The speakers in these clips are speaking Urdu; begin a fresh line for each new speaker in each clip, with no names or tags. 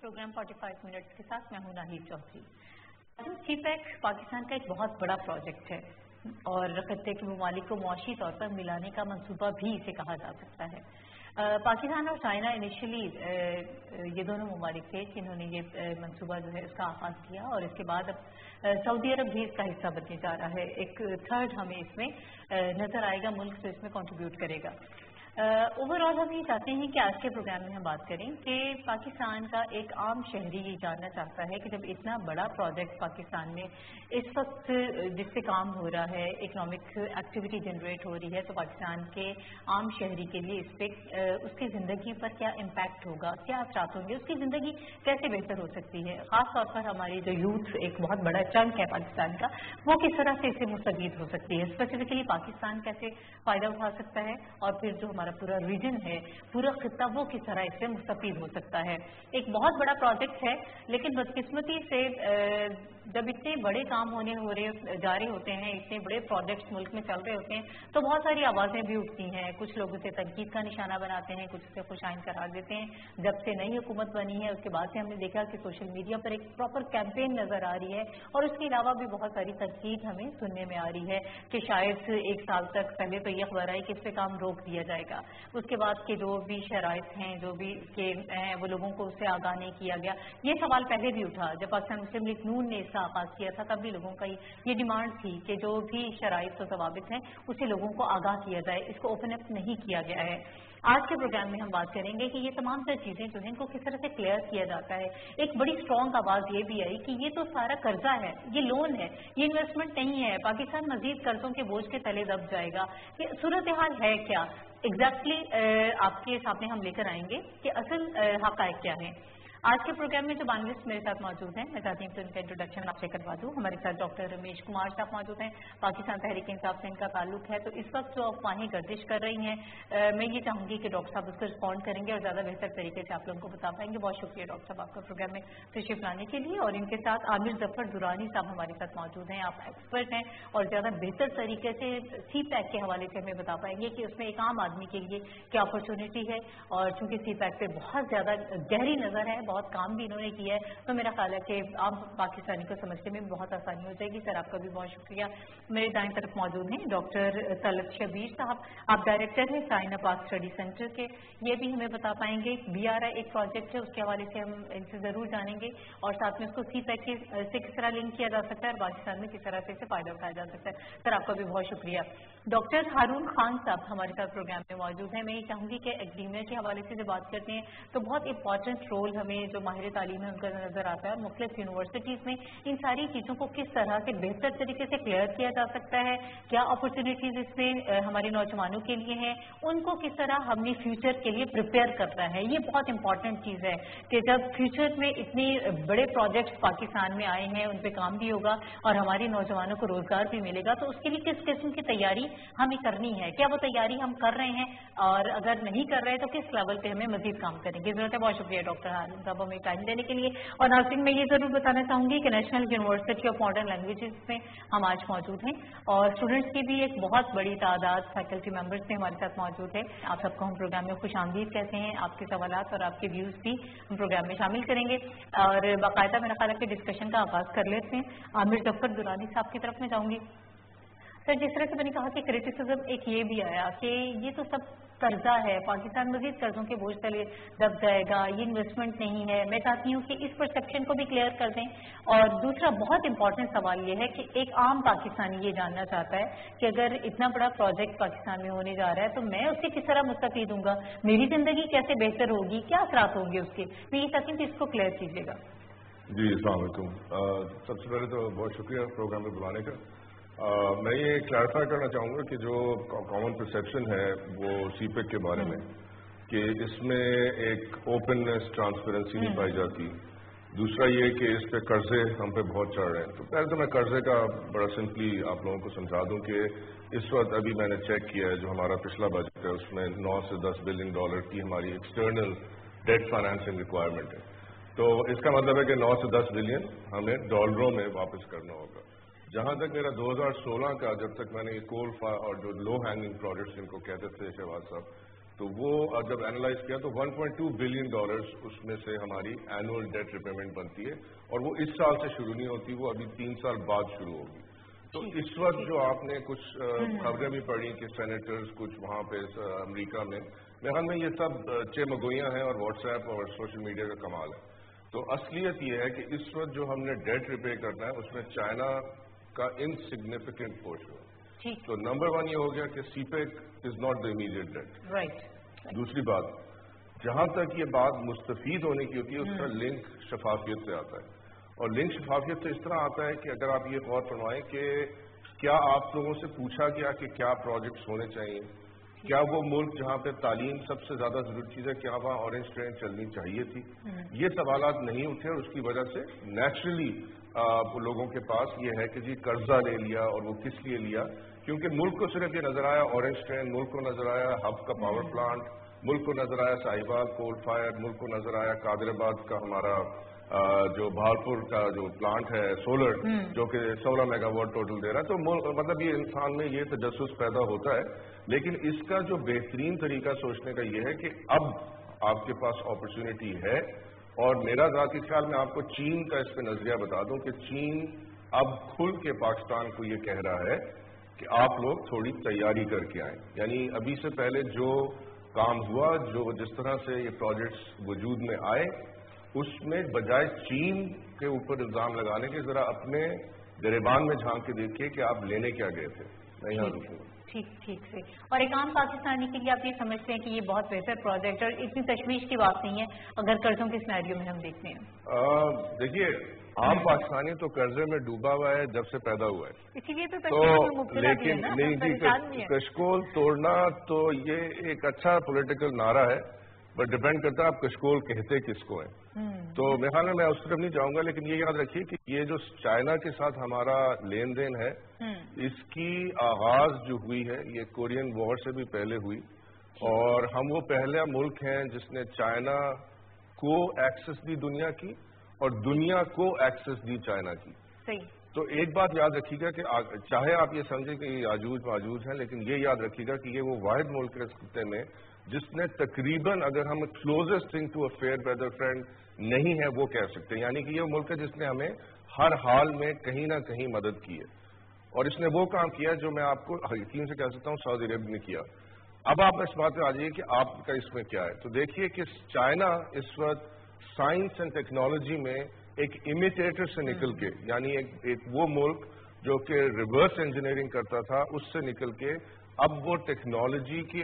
प्रोग्राम 45 मिनट्स के साथ मैं हूं नाहिद चौधरी। सीपैक पाकिस्तान का एक बहुत बड़ा प्रोजेक्ट है और खत्ते के ममालिक को मुआशी तौर पर मिलाने का मंसूबा भी इसे कहा जा सकता है। पाकिस्तान और चाइना इनिशियली ये दोनों ममालिक थे जिन्होंने ये मंसूबा जो है उसका आगाज किया और इसके बाद अब सऊदी अरब भी इसका हिस्सा बनने जा रहा है। एक थर्ड हमें इसमें नजर आएगा मुल्क जो इसमें कंट्रीब्यूट करेगा। ओवरऑल हम ये चाहते हैं कि आज के प्रोग्राम में हम बात करें कि पाकिस्तान का एक आम शहरी ये जानना चाहता है कि जब इतना बड़ा प्रोजेक्ट पाकिस्तान में इस वक्त जिस पे काम हो रहा है, इकोनॉमिक एक्टिविटी जनरेट हो रही है, तो पाकिस्तान के आम शहरी के लिए इस पे उसकी ज़िंदगी पर क्या इम्पैक्ट होगा, क्या असरात होंगे, उसकी ज़िंदगी कैसे बेहतर हो सकती है। ख़ास तौर पर हमारी जो यूथ एक बहुत बड़ा चंक है पाकिस्तान का, वो किस तरह से इससे मुस्तफीद हो सकती है। स्पेसिफिकली पाकिस्तान कैसे फ़ायदा उठा सकता है और फिर जो पूरा रीजन है, पूरा खित्ता, वो किस तरह इससे मुस्तफीद हो सकता है। एक बहुत बड़ा प्रोजेक्ट है, लेकिन बदकिस्मती से जब इतने बड़े काम जा रहे होते हैं, इतने बड़े प्रोजेक्ट्स मुल्क में चल रहे होते हैं, तो बहुत सारी आवाज़ें भी उठती हैं। कुछ लोग उसे तनकीद का निशाना बनाते हैं, कुछ उसे खुशाइन करार देते हैं। जब से नई हुकूमत बनी है उसके बाद से हमने देखा कि सोशल मीडिया पर एक प्रॉपर कैंपेन नजर आ रही है और उसके अलावा भी बहुत सारी तनकीद हमें सुनने में आ रही है कि शायद एक साल तक पहले तो ये खबर आई कि इस पे काम रोक दिया जाएगा, उसके बाद के जो भी शराइत हैं, जो भी के हैं, वो लोगों को उससे आगाह नहीं किया गया। ये सवाल पहले भी उठा जब पाकिस्तान मुस्लिम लीग नून ने इसका आगाज किया था, तब भी लोगों का ये डिमांड थी कि जो भी शराइत और जवाबित हैं उसे लोगों को आगाह किया जाए। इसको ओपन अप नहीं किया गया है। आज के प्रोग्राम में हम बात करेंगे कि ये तमाम तर चीजें जो हैं इनको किस तरह से क्लियर किया जाता है। एक बड़ी स्ट्रॉन्ग आवाज ये भी आई कि ये तो सारा कर्जा है, ये लोन है, ये इन्वेस्टमेंट नहीं है, पाकिस्तान मजीद कर्जों के बोझ के तले दब जाएगा। ये सूरत हाल है क्या एग्जैक्टली आपके सामने हम लेकर आएंगे कि असल हक़ाइक़ क्या है। आज के प्रोग्राम में जो पैनलिस्ट मेरे साथ मौजूद हैं, मैं चाहती हूँ कि उनका इंट्रोडक्शन आपसे करवा दूँ। हमारे साथ डॉक्टर रमेश कुमार साहब मौजूद हैं, पाकिस्तान तहरीक इंसाफ से इनका ताल्लुक है। तो इस वक्त जो अफवाहें गर्दिश कर रही हैं, मैं ये चाहूँगी कि डॉक्टर साहब उसको रिस्पॉन्ड करेंगे और ज़्यादा बेहतर तरीके से आप लोगों को बता पाएंगे। बहुत शुक्रिया डॉक्टर साहब आपका प्रोग्राम में तशरीफ लाने के लिए। और इनके साथ आमिर जफर दुरानी साहब हमारे साथ मौजूद हैं। आप एक्सपर्ट हैं और ज़्यादा बेहतर तरीके से सीपैक के हवाले से हमें बता पाएंगे कि उसमें एक आम आदमी के लिए क्या अपॉर्चुनिटी है। और चूँकि सीपैक पे बहुत ज़्यादा गहरी नज़र है, बहुत काम भी इन्होंने किया है, तो मेरा ख्याल है कि आम पाकिस्तानी को समझने में बहुत आसानी हो जाएगी। सर आपका भी बहुत शुक्रिया। मेरे दाएं तरफ मौजूद हैं डॉक्टर तलत शबीर साहब, आप डायरेक्टर हैं चाइना पाक स्टडी सेंटर के, ये भी हमें बता पाएंगे। BRI एक प्रोजेक्ट है, उसके हवाले से हम इनसे ज़रूर जानेंगे और साथ में उसको सीपैक से किस तरह लिंक किया जा सकता है और पाकिस्तान में किस तरह से इससे फायदा उठाया जा सकता है। सर आपका भी बहुत शुक्रिया। डॉक्टर हारून खान साहब हमारे साथ प्रोग्राम में मौजूद हैं। मैं ये चाहूँगी कि एकेडमिया के हवाले से जब बात करते हैं तो बहुत इंपॉर्टेंट रोल हमें जो माहिर तालीम है उनका नजर आता है। मुख्तलिफ यूनिवर्सिटीज़ में इन सारी चीज़ों को किस तरह से बेहतर तरीके से क्लियर किया जा सकता है, क्या अपॉर्चुनिटीज़ इसमें हमारे नौजवानों के लिए हैं, उनको किस तरह हमने फ्यूचर के लिए प्रिपेयर करना है। ये बहुत इंपॉर्टेंट चीज़ है कि जब फ्यूचर में इतने बड़े प्रोजेक्ट्स पाकिस्तान में आए हैं, उन पर काम भी होगा और हमारे नौजवानों को रोजगार भी मिलेगा, तो उसके लिए किस किस्म की तैयारी हमें करनी है, क्या वो तैयारी हम कर रहे हैं और अगर नहीं कर रहे तो किस लेवल पे हमें मजीद काम करेंगे जरूरत है। बहुत शुक्रिया डॉक्टर हारून साहब हमें टाइम देने के लिए। और नाज़रीन मैं ये जरूर बताना चाहूंगी कि national university of modern languages में हम आज मौजूद हैं और स्टूडेंट्स की भी एक बहुत बड़ी तादाद फैकल्टी मेंबर्स भी हमारे साथ मौजूद है। आप सबको हम प्रोग्राम में खुशामदीद कहते हैं। आपके सवालात और आपके व्यूज भी हम प्रोग्राम में शामिल करेंगे और बाकायदा मेरा ख्याल है कि डिस्कशन का आगाज कर लेते हैं। आमिर जफर दुरानी साहब की तरफ में जाऊंगी। सर जिस तरह से मैंने कहा कि क्रिटिसिज्म एक ये भी आया कि ये तो सब कर्जा है, पाकिस्तान मजीद कर्जों के बोझ तले दब जाएगा, ये इन्वेस्टमेंट नहीं है। मैं चाहती हूँ कि इस परसेप्शन को भी क्लियर कर दें। और दूसरा बहुत इंपॉर्टेंट सवाल ये है कि एक आम पाकिस्तानी ये जानना चाहता है कि अगर इतना बड़ा प्रोजेक्ट पाकिस्तान में होने जा रहा है तो मैं उससे किस तरह मुस्तफीद हूँगा, मेरी जिंदगी कैसे बेहतर होगी, क्या असरात होंगे उसके। मैं ये चाहती हूँ कि इसको क्लियर कीजिएगा।
जी अस्सलाम वालेकुम। सबसे पहले तो बहुत शुक्रिया प्रोग्राम में बुलाने का। मैं ये क्लैरिफाई करना चाहूँगा कि जो कॉमन परसेप्शन है वो सीपैक के बारे में कि इसमें एक ओपननेस ट्रांसपेरेंसी नहीं पाई जाती। दूसरा ये कि इस पे कर्जे हम पे बहुत चढ़ रहे हैं। तो पहले तो मैं कर्जे का बड़ा सिंपली आप लोगों को समझा दूं कि इस वक्त अभी मैंने चेक किया है जो हमारा पिछला बजट है उसमें 9 से 10 बिलियन डॉलर की हमारी एक्सटर्नल डेट फाइनेंसिंग रिक्वायरमेंट है। तो इसका मतलब है कि 9 से 10 बिलियन हमें डॉलरों में वापस करना होगा। जहां तक मेरा 2016 का, जब तक मैंने कोल और जो लो हैंगिंग प्रोजेक्ट्स जिनको कहते थे शहबाज साहब, تو وہ جب اینالائز کیا تو $1.2 بلین اس میں سے ہماری اینوئل ڈیٹ ریپیمنٹ بنتی ہے، اور وہ اس سال سے شروع نہیں ہوتی، وہ ابھی 3 سال بعد شروع ہوگی. تو اس وقت جو آپ نے کچھ خبریں بھی پڑھی کہ سینیٹرز کچھ وہاں پہ امریکہ میں، میرے خیال میں یہ سب چمگوئیاں ہیں اور واٹس ایپ اور سوشل میڈیا کا کمال ہے. تو اصلیت یہ ہے کہ اس وقت جو ہم نے ڈیٹ ریپے کرنا ہے اس میں چائنا کا انسگنیفیکنٹ پورشن ہے. تو نمبر 1 یہ ہو گیا کہ CPEC is not the immediate date. دوسری بات، جہاں تک یہ بات مستفید ہونے کی ہوتی ہے اس کا لنک شفافیت سے آتا ہے، اور لنک شفافیت سے اس طرح آتا ہے کہ اگر آپ یہ غور فرمائیں کہ کیا آپ لوگوں سے پوچھا گیا کہ کیا پروجیکٹس ہونے چاہیے، کیا وہ ملک جہاں پہ تعلیم سب سے زیادہ ضروری چیز ہے کیا وہاں اورنج ٹرین چلنی چاہیے تھی؟ یہ سوالات نہیں اٹھے، اور اس کی وجہ سے نیچرلی لوگوں کے پاس یہ ہے کہ جی قرضہ لے لیا، اور وہ کس لیے لیا؟ کیونکہ ملک کو صرف یہ نظر آیا اورنج ٹرین، ملک کو نظر آیا ہب کا پاور پلانٹ، ملک کو نظر آیا صاحبال کول فائر، ملک کو نظر آیا قادر آباد کا ہمارا جو بھالپور کا جو پلانٹ ہے سولر، جو کہ 16 میگا واٹ ٹوٹل دے رہا ہے. تو مطلب یہ انسان میں یہ تجسس پیدا ہوتا ہے، لیکن اس کا جو بہترین طریقہ سوچنے کا یہ ہے کہ اب آپ کے پاس اپرچونٹی ہے. اور میرا ذاتی خیال میں آپ کو چین کا اس پہ نظریہ بتا دوں کہ چین اب کھل کے پاکستان کو یہ کہہ رہا ہے کہ آپ لوگ تھوڑی تیاری کر کے آئیں. یعنی ابھی سے پہلے جو کام ہوا، جو جس طرح سے یہ پروجیکٹس وجود میں آئے، اس میں بجائے چین کے اوپر الزام لگانے کے ذرا اپنے گریبان میں جھانک کے دیکھیے کہ آپ لینے کیا گئے تھے. نہیں ہاں رکھوں گا.
ٹھیک سے. اور ایک عام پاکستانی کے لیے آپ یہ سمجھتے ہیں کہ یہ بہت بہتر پروجیکٹ اور اتنی تشویش کی بات نہیں ہے اگر قرضوں کے سینیریو میں ہم دیکھتے ہیں؟
دیکھیے عام پاکستانی تو قرضے میں ڈوبا ہوا ہے جب سے پیدا ہوا ہے،
اسی لیے
تو لیکن نہیں جی کشکول توڑنا تو یہ ایک اچھا پولیٹیکل نعرہ ہے، بٹ ڈپینڈ کرتا ہے آپ کشکول کہتے کس کو ہیں. تو میرے خیال میں اس طرف نہیں جاؤں گا، لیکن یہ یاد رکھیے کہ یہ جو چائنا کے ساتھ ہمارا لین دین ہے اس کی آغاز جو ہوئی ہے یہ کورین وار سے بھی پہلے ہوئی، اور ہم وہ پہلا ملک ہیں جس نے چائنا کو ایکسس دی دنیا کی اور دنیا کو ایکسس دی چائنا کی. تو ایک بات یاد رکھیے گا کہ چاہے آپ یہ سمجھیں کہ یہ یاجوج ماجوج ہیں، لیکن یہ یاد رکھیے گا کہ یہ وہ واحد ملک ہے اس خطے میں جس نے تقریباً، اگر ہم closest thing to a fair weather friend نہیں ہے وہ کہہ سکتے ہیں، یعنی کہ یہ ملک ہے جس نے ہمیں ہر حال میں کہیں نہ کہیں مدد کی ہے، اور اس نے وہ کام کیا جو میں آپ کو یقین سے کہہ سکتا ہوں سعودی عرب نے کیا. اب آپ اس بات پہ آ جائیے کہ آپ کا اس میں کیا ہے. تو دیکھیے کہ چائنا اس وقت سائنس اینڈ ٹیکنالوجی میں ایک امیٹیٹر سے نکل کے، یعنی ایک وہ ملک جو کہ ریورس انجینئرنگ کرتا تھا اس سے نکل کے اب وہ ٹیکنالوجی کے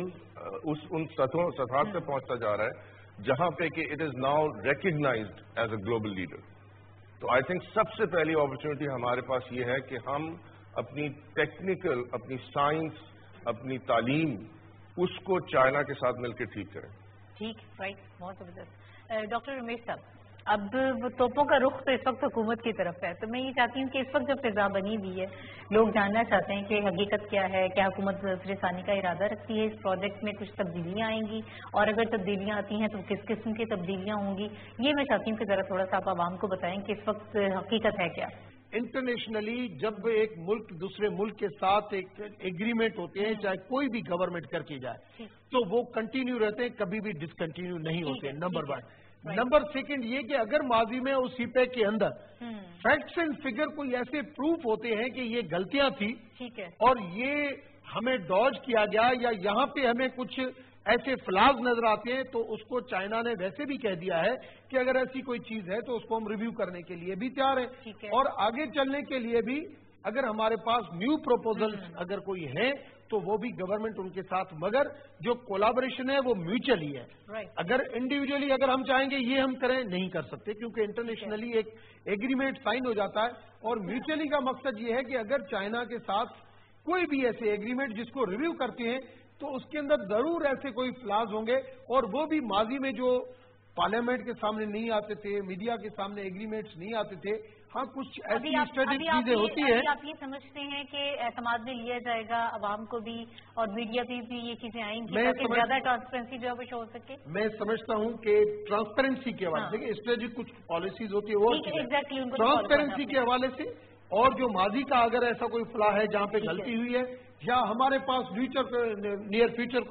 ان سطح پہ پہنچتا جا رہا ہے جہاں پہ کہ it is now recognised as a global leader. تو آئی تھنک سب سے پہلی اپرچونٹی ہمارے پاس یہ ہے کہ ہم اپنی ٹیکنیکل، اپنی سائنس، اپنی تعلیم اس کو چائنا کے ساتھ مل کے ٹھیک کریں.
ٹھیک، رائٹ، بہت زبردست. ڈاکٹر رمیش صاحب، اب توپوں کا رخ تو اس وقت حکومت کی طرف ہے، تو میں یہ چاہتی ہوں کہ اس وقت جب فضا بنی ہوئی ہے، لوگ جاننا چاہتے ہیں کہ حقیقت کیا ہے، کیا حکومت ثانی کا ارادہ رکھتی ہے، اس پروجیکٹ میں کچھ تبدیلیاں آئیں گی، اور اگر تبدیلیاں آتی ہیں تو کس قسم کی تبدیلیاں ہوں گی، یہ میں چاہتی ہوں کہ ذرا تھوڑا سا آپ عوام کو بتائیں کہ اس وقت حقیقت ہے کیا.
انٹرنیشنلی جب ایک ملک دوسرے ملک کے ساتھ ایک ایگریمنٹ ہوتے ہیں، چاہے کوئی بھی گورنمنٹ کر کی جائے، تو وہ کنٹینیو رہتے ہیں، کبھی بھی ڈسکنٹینیو نہیں ہوتے. نمبر 1. نمبر 2 یہ کہ اگر ماضی میں اس سی پیک کے اندر فیکٹس اینڈ فگر کوئی ایسے پروف ہوتے ہیں کہ یہ غلطیاں تھی اور یہ ہمیں ڈاج کیا گیا یا یہاں پہ ہمیں کچھ ایسے فلاز نظر آتے ہیں، تو اس کو چائنا نے ویسے بھی کہہ دیا ہے کہ اگر ایسی کوئی چیز ہے تو اس کو ہم ریویو کرنے کے لیے بھی تیار ہیں، اور آگے چلنے کے لیے بھی اگر ہمارے پاس نیو پروپوزلز اگر کوئی ہیں تو وہ بھی گورنمنٹ ان کے ساتھ، مگر جو کولابریشن ہے وہ میوچلی ہے. اگر انڈیویجلی اگر ہم چاہیں گے یہ ہم کریں، نہیں کر سکتے، کیونکہ انٹرنیشنلی ایک ایگریمنٹ سائن ہو جاتا ہے. اور میوچلی کا مقصد یہ ہے کہ اگر چائنا کے ساتھ کوئی بھی ایسے ایگریمنٹ جس کو ریویو کرتے ہیں تو اس کے اندر ضرور ایسے کوئی فلاز ہوں گے، اور وہ بھی ماضی میں جو پارلیمنٹ کے سامنے نہیں آتے تھے، میڈیا کے سامنے ایگریمنٹس نہیں آتے تھے. ہاں کچھ ایسی اسٹریٹجک چیزیں ہوتی ہیں.
آپ یہ سمجھتے ہیں کہ اعتماد میں لیا جائے گا عوام کو بھی اور میڈیا پہ بھی یہ چیزیں آئیں گی تاکہ زیادہ ٹرانسپیرنسی جو ہے وہ شو ہو سکے؟
میں سمجھتا ہوں کہ ٹرانسپیرنسی کے حوالے سے اسٹریٹجک کچھ پالیسیز ہوتی ہے وہ ٹرانسپیرنسی کے حوالے سے، اور جو ماضی کا اگر ایسا کوئی فلاح ہے جہاں پہ غلطی ہوئی ہے یا ہمارے پاس نیئر فیوچر کو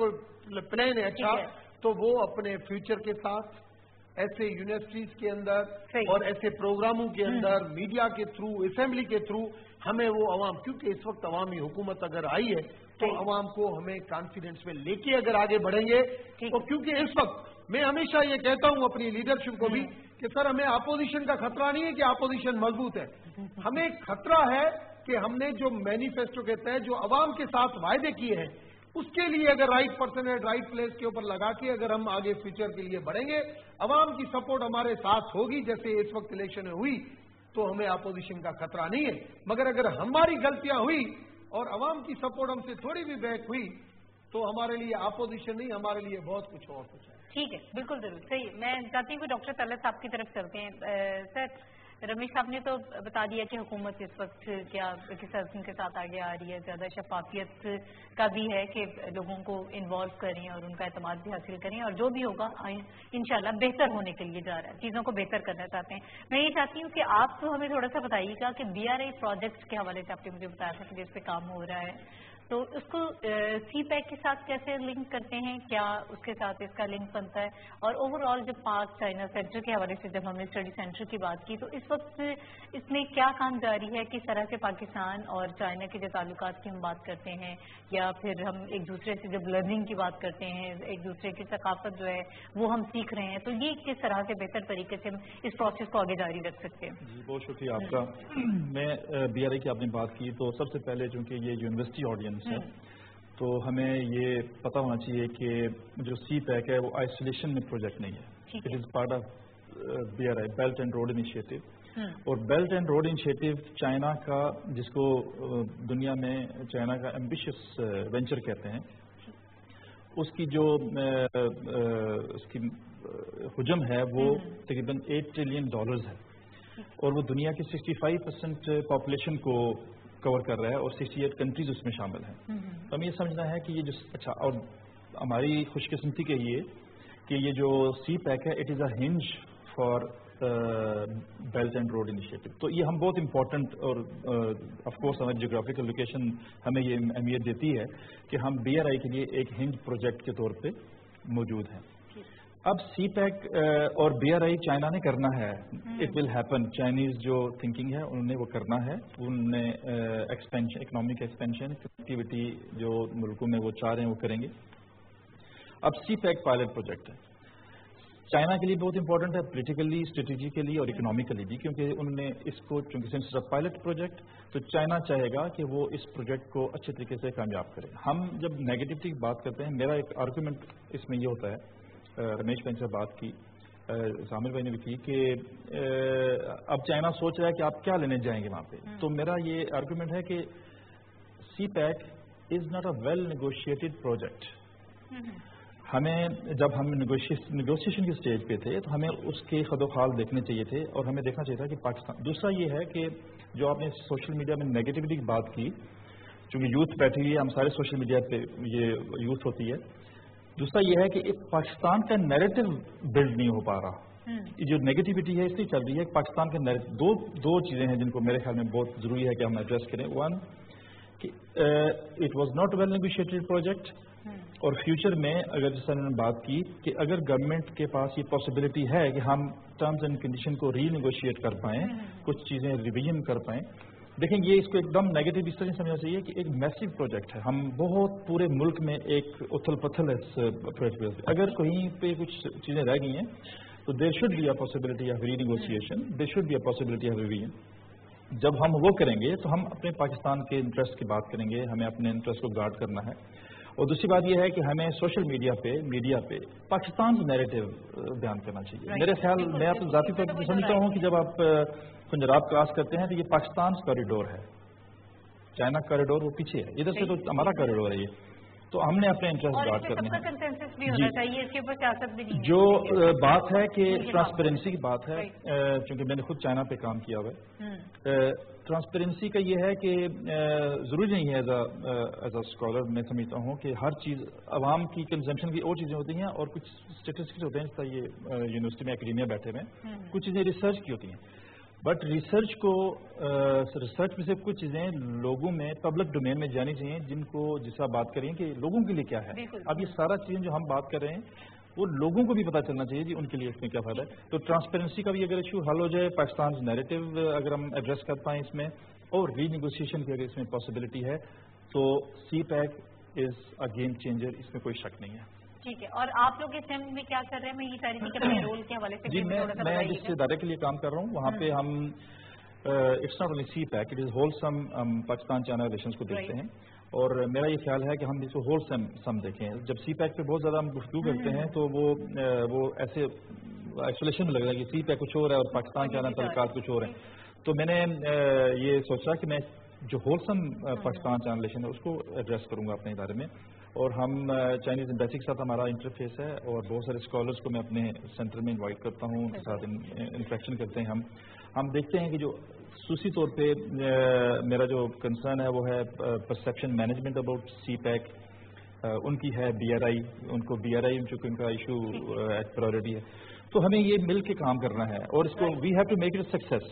प्लान है अच्छा, तो वो अपने फ्यूचर के साथ ऐसे यूनिवर्सिटीज के अंदर और ऐसे प्रोग्रामों के अंदर मीडिया के थ्रू, असेंबली के थ्रू हमें वो अवाम, क्योंकि इस वक्त अवामी हुकूमत अगर आई है तो अवाम को हमें कॉन्फिडेंस में लेके अगर आगे बढ़ेंगे तो, क्योंकि इस वक्त मैं हमेशा ये कहता हूं अपनी लीडरशिप को भी कि सर हमें अपोजिशन का खतरा नहीं है कि अपोजिशन मजबूत है, हमें खतरा है कि हमने जो मैनिफेस्टो के तहत जो अवाम के साथ वायदे किए हैं उसके लिए अगर राइट पर्सन है राइट प्लेस के ऊपर लगा के अगर हम आगे फ्यूचर के लिए बढ़ेंगे, अवाम की सपोर्ट हमारे साथ होगी जैसे इस वक्त इलेक्शन में हुई, तो हमें अपोजिशन का खतरा नहीं है। मगर अगर हमारी गलतियां हुई और अवाम की सपोर्ट हमसे थोड़ी भी बैक हुई तो हमारे लिए अपोजिशन नहीं, हमारे लिए बहुत कुछ और कुछ है।
ठीक है, बिल्कुल जरूर सही। मैं चाहती हूँ कि डॉक्टर तलत साहब की तरफ चलते हैं। सर, रमेश साहब ने तो बता दिया कि हुकूमत इस वक्त क्या किस अर्थ के साथ आगे आ रही है, ज़्यादा शफाफियत का भी है कि लोगों को इन्वॉल्व करें और उनका एतमाद भी हासिल करें, और जो भी होगा इंशाल्लाह बेहतर होने के लिए जा रहा है, चीज़ों को बेहतर करना चाहते हैं। मैं ये चाहती हूँ कि आप तो हमें थोड़ा सा बताइएगा कि BRI प्रोजेक्ट के हवाले से आपने मुझे बताया था कि जिस पे काम हो रहा है, तो उसको CPEC के साथ कैसे लिंक करते हैं, क्या उसके साथ इसका लिंक बनता है, और ओवरऑल जब पाक चाइना सेंटर के हवाले से जब हमने स्टडी सेंटर की बात की तो इस वक्त इसमें क्या काम जारी है, किस तरह से पाकिस्तान और चाइना के जो ताल्लुकात की हम बात करते हैं, या फिर हम एक दूसरे से जब लर्निंग की बात करते हैं, एक दूसरे की सकाफत जो है वो हम सीख रहे हैं, तो ये किस तरह से बेहतर तरीके से हम इस प्रोसेस को आगे जारी रख सकते हैं?
जी, बहुत शुक्रिया आपका। मैं BRI की आपने बात की तो सबसे पहले चूंकि ये यूनिवर्सिटी ऑडियंस है तो हमें ये पता होना चाहिए कि जो CPEC है वो आइसोलेशन में प्रोजेक्ट नहीं है, it is part of BRI belt and road initiative. और belt and road initiative China का, जिसको दुनिया में चाइना का एम्बिशियस वेंचर कहते हैं, उसकी जो उसकी हुजम है वो तकरीबन $8 ट्रिलियन है और वो दुनिया की 65% पॉपुलेशन को कवर कर रहा है और 68 कंट्रीज उसमें शामिल हैं। तो हमें ये समझना है कि ये जो अच्छा, और हमारी खुशकिस्मती के ये कि ये जो CPEC है it is a hinge for belt and road initiative. तो ये हम बहुत इंपॉर्टेंट, और ऑफ कोर्स हमारी जियोग्राफिकल लोकेशन हमें ये अहमियत देती है कि हम BRI के लिए एक हिंज प्रोजेक्ट के तौर पे मौजूद हैं। अब CPEC और BRI चाइना ने करना है, इट विल हैपन। चाइनीज जो थिंकिंग है उन्होंने वो करना है, उन्होंने एक्सपेंशन, इकोनॉमिक एक्सपेंशन, कनेक्टिविटी जो मुल्कों में वो चाह रहे हैं वो करेंगे। अब CPEC पायलट प्रोजेक्ट है, चाइना के लिए बहुत इंपॉर्टेंट है पॉलिटिकली, स्ट्रेटेजिकली और इकोनॉमिकली भी, क्योंकि उन्होंने इसको, चूंकि सिंस पायलट प्रोजेक्ट, तो चाइना चाहेगा कि वो इस प्रोजेक्ट को अच्छे तरीके से कामयाब करे। हम जब नेगेटिविटी की बात करते हैं, मेरा एक आर्गूमेंट इसमें ये होता है, रमेश भाई से बात की, सामिर भाई ने भी की, कि अब चाइना सोच रहा है कि आप क्या लेने जाएंगे वहाँ पे। तो मेरा ये आर्गूमेंट है कि CPEC is not a well negotiated project. हमें जब हम नेगोशिएशन की स्टेज पे थे तो हमें उसके खदोखाल देखने चाहिए थे और हमें देखना चाहिए था कि पाकिस्तान। दूसरा ये है कि जो आपने सोशल मीडिया में नेगेटिविटी की बात की, चूँकि यूथ बैठी हुई है, हम सारे सोशल मीडिया पे ये यूथ होती है। दूसरा ये है कि एक पाकिस्तान का नैरेटिव बिल्ड नहीं हो पा रहा, जो नेगेटिविटी है इसलिए चल रही है। पाकिस्तान के नैरेटिव, दो चीज़ें हैं जिनको मेरे ख्याल में बहुत ज़रूरी है कि हम एड्रेस करें। वन कि it was not well negotiated project, और फ्यूचर में अगर जैसा उन्होंने बात की कि अगर गवर्नमेंट के पास ये पॉसिबिलिटी है कि हम टर्म्स एंड कंडीशन को रीनेगोशिएट कर पाएँ, कुछ चीज़ें रिवीजन कर पाएँ। देखें, ये इसको एकदम नेगेटिव इस तरह समझना चाहिए कि एक मैसिव प्रोजेक्ट है, हम बहुत पूरे मुल्क में एक उथल पथल है इस प्रोजेक्ट पे। अगर कहीं पे कुछ चीज़ें रह गई हैं तो there should be a possibility of renegotiation, there should be a possibility of revision. जब हम वो करेंगे तो हम अपने पाकिस्तान के इंटरेस्ट की बात करेंगे, हमें अपने इंटरेस्ट को गार्ड करना है। और दूसरी बात यह है कि हमें सोशल मीडिया पे पाकिस्तान की नैरेटिव बयान करना चाहिए। मेरे ख्याल, मैं आप ज़ाती तौर पर समझता हूँ कि जब आप पंजाब क्रॉस करते हैं तो ये पाकिस्तान कॉरिडोर है, चाइना कॉरिडोर वो पीछे है, इधर से तो हमारा कॉरिडोर है ये। तो हमने अपने इंटरेस्ट गार्ड करने हैं।
कंसेंसस भी होना चाहिए, इसके ऊपर सियासत भी नहीं है।
जो बात है कि ट्रांसपेरेंसी की बात है, क्योंकि मैंने खुद चाइना पे काम किया हुआ है। ट्रांसपेरेंसी का ये है कि ज़रूरी नहीं है एज अ स्कॉलर मैं समझता हूँ कि हर चीज़ आवाम की कंजम्पशन की और चीज़ें होती हैं और कुछ स्टेटिस्टिक्स होते हैं, जिस तरह ये यूनिवर्सिटी में एकेडमिया बैठे हुए हैं, कुछ चीज़ें रिसर्च की होती हैं। بٹ ریسرچ میں سے کچھ چیزیں لوگوں میں پبلک ڈومین میں جانی چاہیے جس کا بات کریں کہ لوگوں کے لیے کیا ہے. اب یہ سارا چیزیں جو ہم بات کر رہے ہیں وہ لوگوں کو بھی پتہ چلنا چاہیے جی ان کے لیے اس میں کیا فائدہ ہے. تو ٹرانسپیرنسی کا بھی اگر ایشو حل ہو جائے, پاکستان نیریٹو اگر ہم ایڈریس کر پائیں اس میں, اور ری نیگوسیشن کی اگر اس میں پاسبلٹی ہے, تو CPEC is a game changer, اس میں کوئی شک نہیں ہے.
ٹھیک ہے. اور آپ لوگ اس ٹائم میں کیا کر رہے ہیں؟ میں یہ چاہ رہی تھی کہ اپنے رول کے حوالے سے
جی میں جس ادارے کے لیے کام کر رہا ہوں وہاں پہ ہم it's not only CPEC, it is wholesome Pakistan China relations کو دیکھتے ہیں, اور میرا یہ خیال ہے کہ ہم اس کو ہول سم دیکھیں. جب سی پیک پہ بہت زیادہ ہم گفتگو کرتے ہیں تو وہ ایسے آئسولیشن میں لگ رہا ہے کہ سی پیک کچھ اور ہے اور پاکستان چائنا تعلقات کچھ اور ہیں. تو میں نے یہ سوچا کہ میں جو wholesome Pakistan China relation ہے اس کو ایڈریس کروں گا اپنے ادارے میں, اور ہم چائنیز ایمبیسی کے ساتھ ہمارا انٹرفیس ہے, اور بہت سارے اسکالرس کو میں اپنے سینٹر میں انوائٹ کرتا ہوں, ان کے ساتھ انٹریکشن کرتے ہیں. ہم دیکھتے ہیں کہ جو خصوصی طور پہ میرا جو کنسرن ہے وہ ہے perception management about CPEC. ان کی ہے بی آر آئی, ان کو بی آر آئی چونکہ ان کا ایشو ایٹ پرائیورٹی ہے. تو ہمیں یہ مل کے کام کرنا ہے, اور اس کو we have to make it success.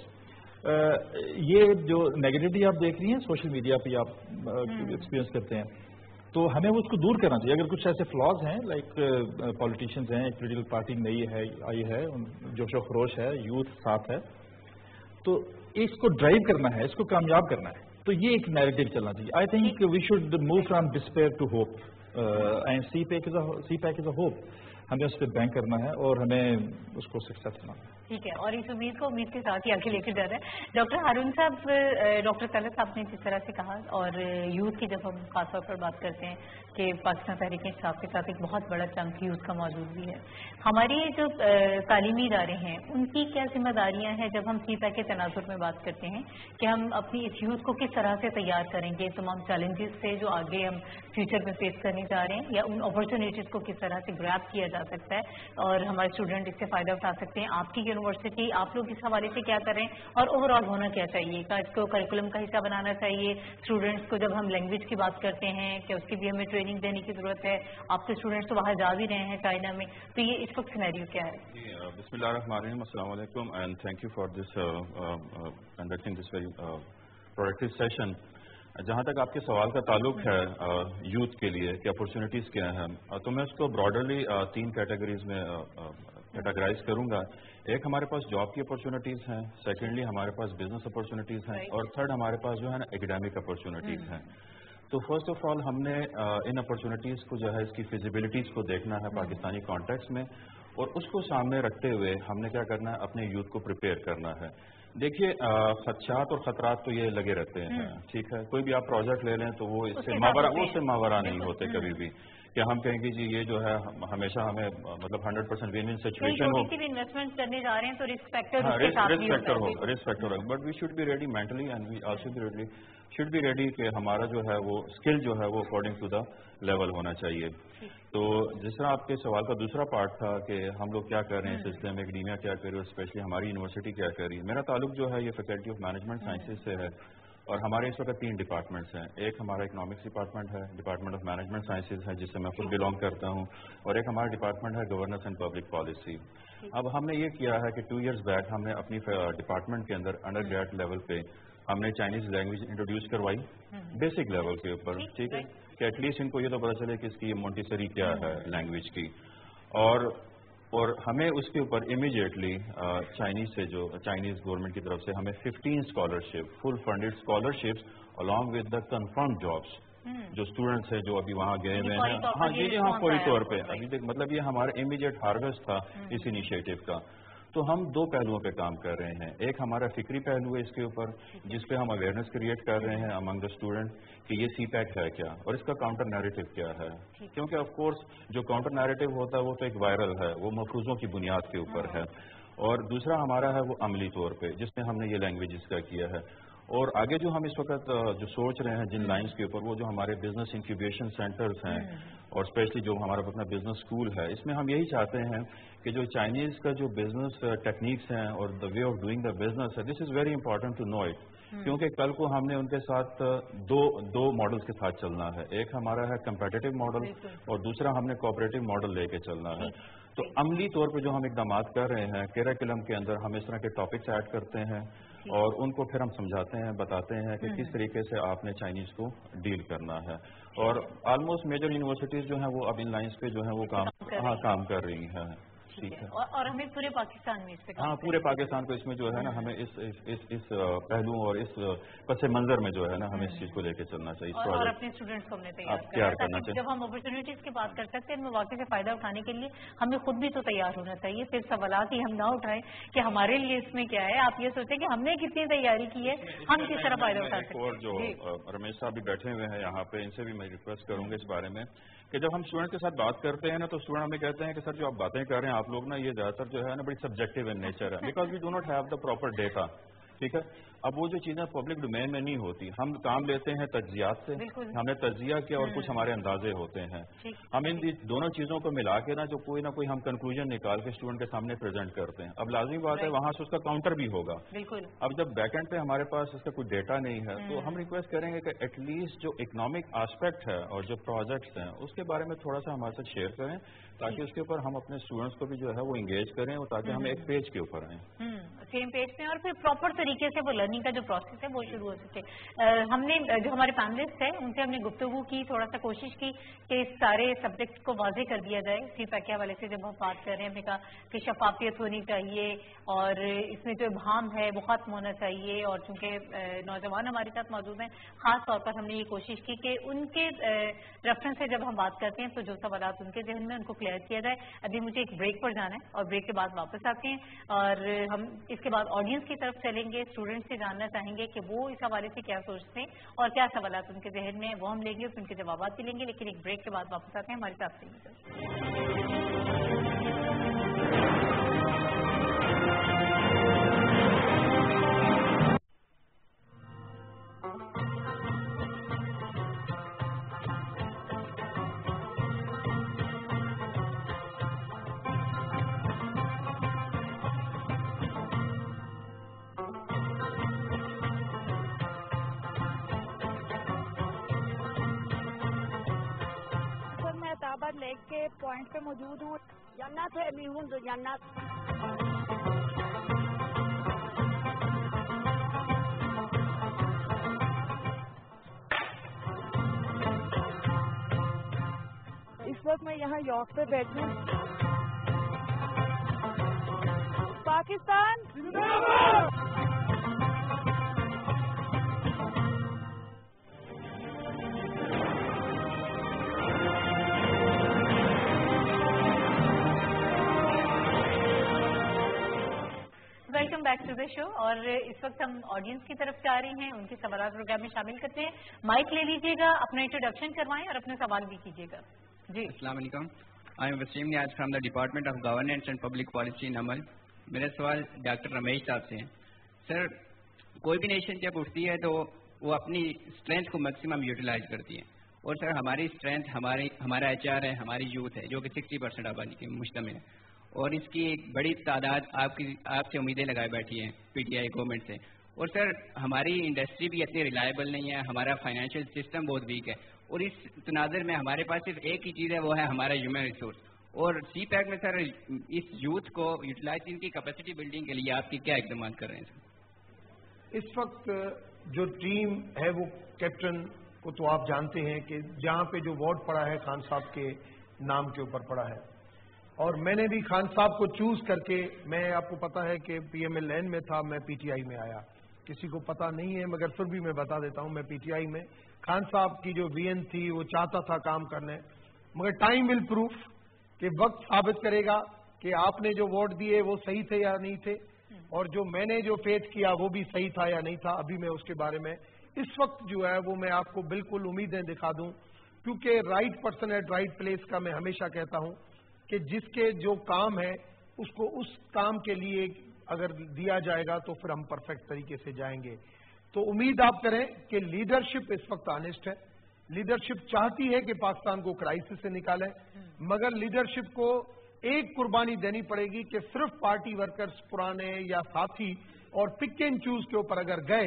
یہ جو نیگیٹیوٹی آپ دیکھ رہی ہیں سوشل میڈیا پہ آپ ایکسپیرینس کرتے ہیں, تو ہمیں اس کو دور کرنا چاہیے. اگر کچھ ایسے فلاز ہیں لائک پولیٹیشینز ہیں, ایک پولیٹیکل پارٹی نئی ہے آئی ہے, جوش و خروش ہے, یوتھ ساتھ ہے, تو اس کو ڈرائیو کرنا ہے, اس کو کامیاب کرنا ہے. تو یہ ایک نیریٹو چلنا چاہیے. I think we should move from despair to hope, and CPEC is a hope. ہمیں اس پہ بینک کرنا ہے اور ہمیں اس کو سکسیس بنانا ہے.
ٹھیک ہے, اور اس امید کو امید کے ساتھ ہی آگے لے کے جا رہے ہیں. ڈاکٹر ہارون صاحب, ڈاکٹر طلعت صاحب نے جس طرح سے کہا, اور یوتھ کی جب ہم خاص طور پر بات کرتے ہیں کہ پاکستان تحریک انصاف کے ساتھ ایک بہت بڑا چنک یوتھ کا موجود بھی ہے. ہماری جو تعلیمی ادارے ہیں ان کی کیا ذمہ داریاں ہیں جب ہم سی پیک کے تناظر میں بات کرتے ہیں کہ ہم اپنی اس یوتھ کو کس طرح سے تیار کریں گے تمام چیلنجز سے جو آگے ہم فیوچر میں فیس کرنے جا رہے ہیں, یا ان اپرچونیٹیز کو کس طرح سے گریب کیا جا سکتا ہے اور ہمارے اسٹوڈنٹ اس سے فائدہ اٹھا سکتے ہیں. آپ کی یونیورسٹی, آپ لوگ اس حوالے سے کیا کر رہے ہیں, اور اوور آل ہونا کیا چاہیے؟ اس کو کریکولم کا حصہ بنانا چاہیے. اسٹوڈنٹس کو جب ہم لینگویج کی بات کرتے ہیں کہ اس کی بھی ہمیں ٹریننگ دینے کی ضرورت ہے. آپ کے اسٹوڈنٹس تو باہر جا بھی رہے ہیں چائنا میں, تو یہ اس وقت سینیریو کیا ہے؟
بسم اللہ الرحمن الرحیم. السلام علیکم and thank you for this conducting this very productive session. جہاں تک آپ کے سوال کا تعلق ہے یوتھ کے لیے کہ اپرچونیٹیز کیا ہیں, تو میں اس کو براڈرلی 3 کیٹیگریز میں کیٹاگرائز کروں گا. ایک ہمارے پاس جاب کی اپرچونیٹیز ہیں, سیکنڈلی ہمارے پاس بزنس اپرچونیٹیز ہیں, اور تھرڈ ہمارے پاس جو ہے نا ایکڈیمک اپرچونیٹیز ہیں. تو فرسٹ آف آل ہم نے ان اپرچونیٹیز کو جو ہے اس کی فیزیبلٹیز کو دیکھنا ہے پاکستانی کانٹیکس میں, اور اس کو سامنے رکھتے ہوئے ہم نے کیا کرنا ہے, اپنے یوتھ کو پریپیئر کرنا ہے. دیکھیے خدشات اور خطرات تو یہ لگے رہتے ہیں, ٹھیک ہے. کوئی بھی آپ پروجیکٹ لے لیں تو وہ اس سے ماورا نہیں ہوتے کبھی بھی, کہ ہم کہیں گے جی یہ جو ہے ہمیشہ ہمیں مطلب 100% ون سچویشن ہو,
انویسٹمنٹ کرنے جا رہے ہیں تو رسک فیکٹر
ہو, but we should be ready mentally and we also should be ready کہ ہمارا جو ہے وہ اسکل جو ہے وہ اکارڈنگ ٹو دا لیول ہونا چاہیے. تو جس طرح آپ کے سوال کا دوسرا پارٹ تھا کہ ہم لوگ کیا کر رہے ہیں سسٹم میں, اکیڈیمیا کیا کر رہی ہے, اسپیشلی ہماری یونیورسٹی کیا کر رہی ہے. میرا تعلق جو ہے یہ فیکلٹی آف مینجمنٹ سائنسز سے ہے, اور ہمارے اس وقت 3 ڈپارٹمنٹس ہیں. ایک ہمارا اکنامکس ڈپارٹمنٹ ہے, ڈپارٹمنٹ آف مینجمنٹ سائنسز ہے جس سے میں خود بلانگ کرتا ہوں, اور ایک ہمارا ڈپارٹمنٹ ہے گورننس اینڈ پبلک پالیسی. اب ہم نے یہ کیا ہے کہ 2 ایئرز بیک ہم نے اپنی ڈپارٹمنٹ کے اندر انڈر گریڈ لیول پہ ہم نے چائنیز لینگویج انٹروڈیوس کروائی بیسک لیول کے اوپر, ٹھیک ہے, کہ ایٹ لیسٹ ان کو یہ تو پتا چلے کہ اس کی مونٹیسری کیا ہے لینگویج کی. اور ہمیں اس کے اوپر امیڈیٹلی چائنیز گورنمنٹ کی طرف سے ہمیں 15 scholarship, full funded scholarships along with the confirmed jobs جو اسٹوڈنٹس ہیں جو ابھی وہاں گئے ہوئے ہیں. ہاں جی ہاں, فوری طور پہ ابھی تک مطلب یہ ہمارا امیڈیٹ ہارویسٹ تھا اس انیشیٹو کا. تو ہم 2 پہلوؤں پہ کام کر رہے ہیں. ایک ہمارا فکری پہلو ہے اس کے اوپر جس پہ ہم اویئرنیس کریٹ کر رہے ہیں امنگ دا اسٹوڈنٹ کہ یہ سی پیک ہے کیا اور اس کا کاؤنٹر نیریٹو کیا ہے, کیونکہ آف کورس جو کاؤنٹر نیریٹو ہوتا ہے وہ تو ایک وائرل ہے, وہ مفروضوں کی بنیاد کے اوپر ہے. اور دوسرا ہمارا ہے وہ عملی طور پہ جس میں ہم نے یہ لینگویجز کا کیا ہے. اور آگے جو ہم اس وقت جو سوچ رہے ہیں جن لائنز کے اوپر, وہ جو ہمارے بزنس انکیوبیشن سینٹرز ہیں اور اسپیشلی جو ہمارا اپنا بزنس اسکول ہے, اس میں ہم یہی چاہتے ہیں کہ جو چائنیز کا جو بزنس ٹیکنیکس ہیں اور the way of doing the business ہے, this is very important to know it, क्योंकि कल को हमने उनके साथ दो मॉडल्स के साथ चलना है। एक हमारा है कंपेटिटिव मॉडल और दूसरा हमने कोऑपरेटिव मॉडल लेके चलना है। तो अमली तौर पे जो हम इकदाम कर रहे हैं करिकुलम के अंदर हम इस तरह के टॉपिक्स ऐड करते हैं और उनको फिर हम समझाते हैं, बताते हैं कि किस तरीके से आपने चाइनीज को डील करना है। और ऑलमोस्ट मेजर यूनिवर्सिटीज जो हैं वो अब इन लाइंस पे जो है वो काम कर रही हैं। ठीक है।
और हमें पूरे पाकिस्तान में इस पे
पूरे पाकिस्तान को इसमें जो है ना हमें इस पहलू और इस पस मंजर में जो है ना हमें इस चीज को लेकर चलना चाहिए।
और अपने स्टूडेंट्स को हमने तैयार करना चाहिए। जब हम अपॉर्चुनिटीज की बात कर सकते हैं इनमें वाकई से फायदा उठाने के लिए हमें खुद भी तो तैयार होना चाहिए। सिर्फ सवालात ही हम ना उठाएं कि हमारे लिए इसमें क्या है, आप ये सोचें कि हमने कितनी तैयारी की है, हम किस तरह फायदा उठा सकते हैं।
और जो रमेश साहब भी बैठे हुए हैं यहाँ पे, इनसे भी मैं रिक्वेस्ट करूंगा इस बारे में कि जब हम स्टूडेंट के साथ बात करते हैं ना तो स्टूडेंट हमें कहते हैं कि सर जो आप बातें कर रहे हैं आप लोग ना ये ज्यादातर जो है ना बड़ी सब्जेक्टिव इन नेचर है, because we do not have the proper data. ठीक है। अब वो जो चीजें पब्लिक डोमेन में नहीं होती, हम काम लेते हैं तज्जियात से, हमने तज्जिया किया और कुछ हमारे अंदाजे होते हैं, हम इन दोनों चीजों को मिला के ना कोई ना कोई हम कंक्लूजन निकाल के स्टूडेंट के सामने प्रेजेंट करते हैं। अब लाजिमी बात है वहां से उसका काउंटर भी होगा। अब जब बैकएंड पे हमारे पास इसका कोई डेटा नहीं है तो हम रिक्वेस्ट करेंगे कि एटलीस्ट जो इकोनॉमिक एस्पेक्ट है और जो प्रोजेक्ट्स हैं उसके बारे में थोड़ा सा हमारे साथ शेयर करें ताकि उसके ऊपर हम अपने स्टूडेंट्स को भी जो है वो इंगेज करें और ताकि हम एक पेज के ऊपर आए,
सेम पेज पे, और फिर प्रॉपर तरीके से वो लर्निंग का जो प्रोसेस है वो शुरू हो सके। हमने जो हमारे पैनलिस्ट हैं उनसे हमने गुफ्तगू की, थोड़ा सा कोशिश की कि इस सारे सब्जेक्ट को वाजे कर दिया जाए। फीडबैक के हवाले से जब हम बात कर रहे हैं हमने कहा कि शफाफियत होनी चाहिए और इसमें जो इबहाम है वो खत्म होना चाहिए। और चूंकि नौजवान हमारे साथ मौजूद हैं, खास तौर पर हमने ये कोशिश की कि उनके रेफरेंस से जब हम बात करते हैं तो जो सवालात उनके जहन में उनको क्लियर किया जाए। अभी मुझे एक ब्रेक पर जाना है और ब्रेक के बाद वापस आते हैं और हम इसके बाद ऑडियंस की तरफ चलेंगे, स्टूडेंट्स से जानना चाहेंगे कि वो इस हवाले से क्या सोचते हैं और क्या सवालात उनके जहन में वो हम लेंगे, उनके जवाब भी लेंगे। लेकिन एक ब्रेक के बाद वापस आते हैं, हमारे साथ रहिएगा।
लेक के पॉइंट पे मौजूद हूँ। जन्नत है मीहून तो जन्नत। इस वक्त मैं यहाँ यॉर्क पे बैठी हूँ। पाकिस्तान जिंदाबाद।
Welcome back to the show. और इस वक्त हम ऑडियंस की तरफ जा रही हैं, उनके सवाल प्रोग्राम में शामिल करते हैं। माइक ले लीजिएगा, अपना इंट्रोडक्शन करवाएं और अपने सवाल भी कीजिएगा। जी
अस्सलाम वालेकुम। I am Wasim Niaz from the department of governance and public policy in अमल। मेरा सवाल डॉक्टर रमेश साहब से है। सर, कोई भी नेशन जब उठती है तो वो अपनी स्ट्रेंथ को मैक्सिमम यूटिलाइज करती है और सर हमारी स्ट्रेंथ हमारा HR है, हमारी यूथ है जो कि 60% आबादी के मुश्तमिल है और इसकी एक बड़ी तादाद आपसे उम्मीदें लगाए बैठी है PTI गवर्नमेंट से। और सर हमारी इंडस्ट्री भी इतनी रिलायबल नहीं है, हमारा फाइनेंशियल सिस्टम बहुत वीक है और इस तनाज़ुर में हमारे पास सिर्फ एक ही चीज़ है, वो है हमारा ह्यूमन रिसोर्स। और CPEC में सर इस यूथ को यूटिलाइज इनकी कैपेसिटी बिल्डिंग के लिए आपकी क्या इक़दाम कर रहे हैं सर?
इस वक्त जो टीम है वो कैप्टन को तो आप जानते हैं कि जहाँ पे जो वार्ड पड़ा है खान साहब के नाम के ऊपर पड़ा है और मैंने भी खान साहब को चूज करके, मैं आपको पता है कि PMLN में था, मैं PTI में आया, किसी को पता नहीं है मगर फिर भी मैं बता देता हूं, मैं PTI में खान साहब की जो VN थी वो चाहता था काम करने, मगर टाइम विल प्रूफ कि वक्त साबित करेगा कि आपने जो वोट दिए वो सही थे या नहीं थे और जो मैंने जो फेथ किया वो भी सही था या नहीं था। अभी मैं उसके बारे में इस वक्त जो है वो मैं आपको बिल्कुल उम्मीदें दिखा दूं, क्योंकि right person at right place का मैं हमेशा कहता हूं कि जिसके जो काम है उसको उस काम के लिए अगर दिया जाएगा तो फिर हम परफेक्ट तरीके से जाएंगे। तो उम्मीद आप करें कि लीडरशिप इस वक्त ऑनेस्ट है, लीडरशिप चाहती है कि पाकिस्तान को क्राइसिस से निकाले, मगर लीडरशिप को एक कुर्बानी देनी पड़ेगी कि सिर्फ पार्टी वर्कर्स पुराने या साथी और पिक एंड चूज के ऊपर अगर गए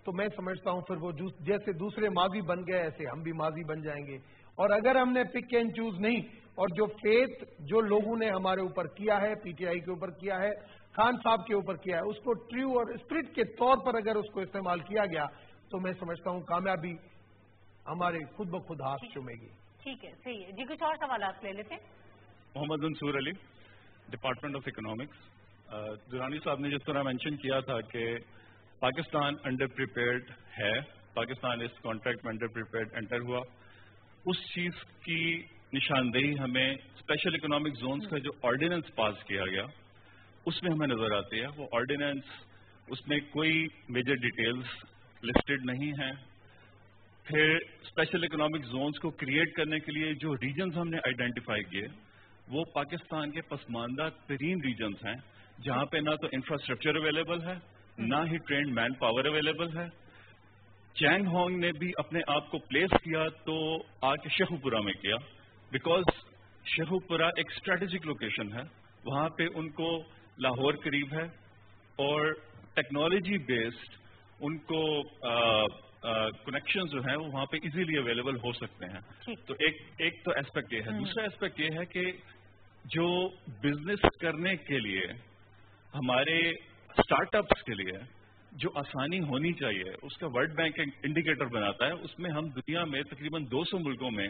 تو میں سمجھتا ہوں پھر وہ جیسے دوسرے ماضی بن گئے ایسے ہم بھی ماضی بن جائیں گے. اور اگر ہم نے پک اینڈ چوز نہیں، اور جو فیتھ جو لوگوں نے ہمارے اوپر کیا ہے، پی ٹی آئی کے اوپر کیا ہے، خان صاحب کے اوپر کیا ہے، اس کو ٹریو اور اسپرٹ کے طور پر اگر اس کو استعمال کیا گیا تو میں سمجھتا ہوں کامیابی ہمارے خود بخود ہاتھ چومے گی.
ٹھیک ہے، صحیح ہے جی. کچھ اور سوالات لے لیتے ہیں.
Muhammad Mansoor Ali, department of economics. Durrani صاحب نے جس طرح مینشن کیا تھا کہ پاکستان انڈر پریپیئرڈ ہے، پاکستان اس کانٹریکٹ میں انڈر پریپیئرڈ انٹر ہوا، اس چیز کی نشاندہی ہمیں اسپیشل اکنامک زونز کا جو آرڈیننس پاس کیا گیا اس میں ہمیں نظر آتی ہے. وہ آرڈیننس، اس میں کوئی میجر ڈیٹیلز لسٹڈ نہیں ہیں. پھر اسپیشل اکنامک زونز کو کریٹ کرنے کے لیے جو ریجنز ہم نے آئیڈینٹیفائی کیے وہ پاکستان کے پسماندہ ترین ریجنز ہیں، جہاں پہ نہ تو انفراسٹرکچر اویلیبل ہے، نہ ہی ٹرینڈ مین پاور اویلیبل ہے. چینگ ہانگ نے بھی اپنے آپ کو پلیس کیا تو آ کے شیخوپورہ میں کیا، بیکاز شیخوپورہ ایک اسٹریٹجک لوکیشن ہے، وہاں پہ ان کو لاہور قریب ہے اور ٹیکنالوجی بیسڈ ان کو کنیکشن جو ہیں وہ وہاں پہ ایزیلی اویلیبل ہو سکتے ہیں. تو ایک تو اسپیکٹ یہ ہے. دوسرا اسپیکٹ یہ ہے کہ جو بزنس کرنے کے لیے ہمارے اسٹارٹ اپس کے لیے جو آسانی ہونی چاہیے اس کا ورلڈ بینک انڈیکیٹر بناتا ہے. اس میں ہم دنیا میں تقریباً 200 ملکوں میں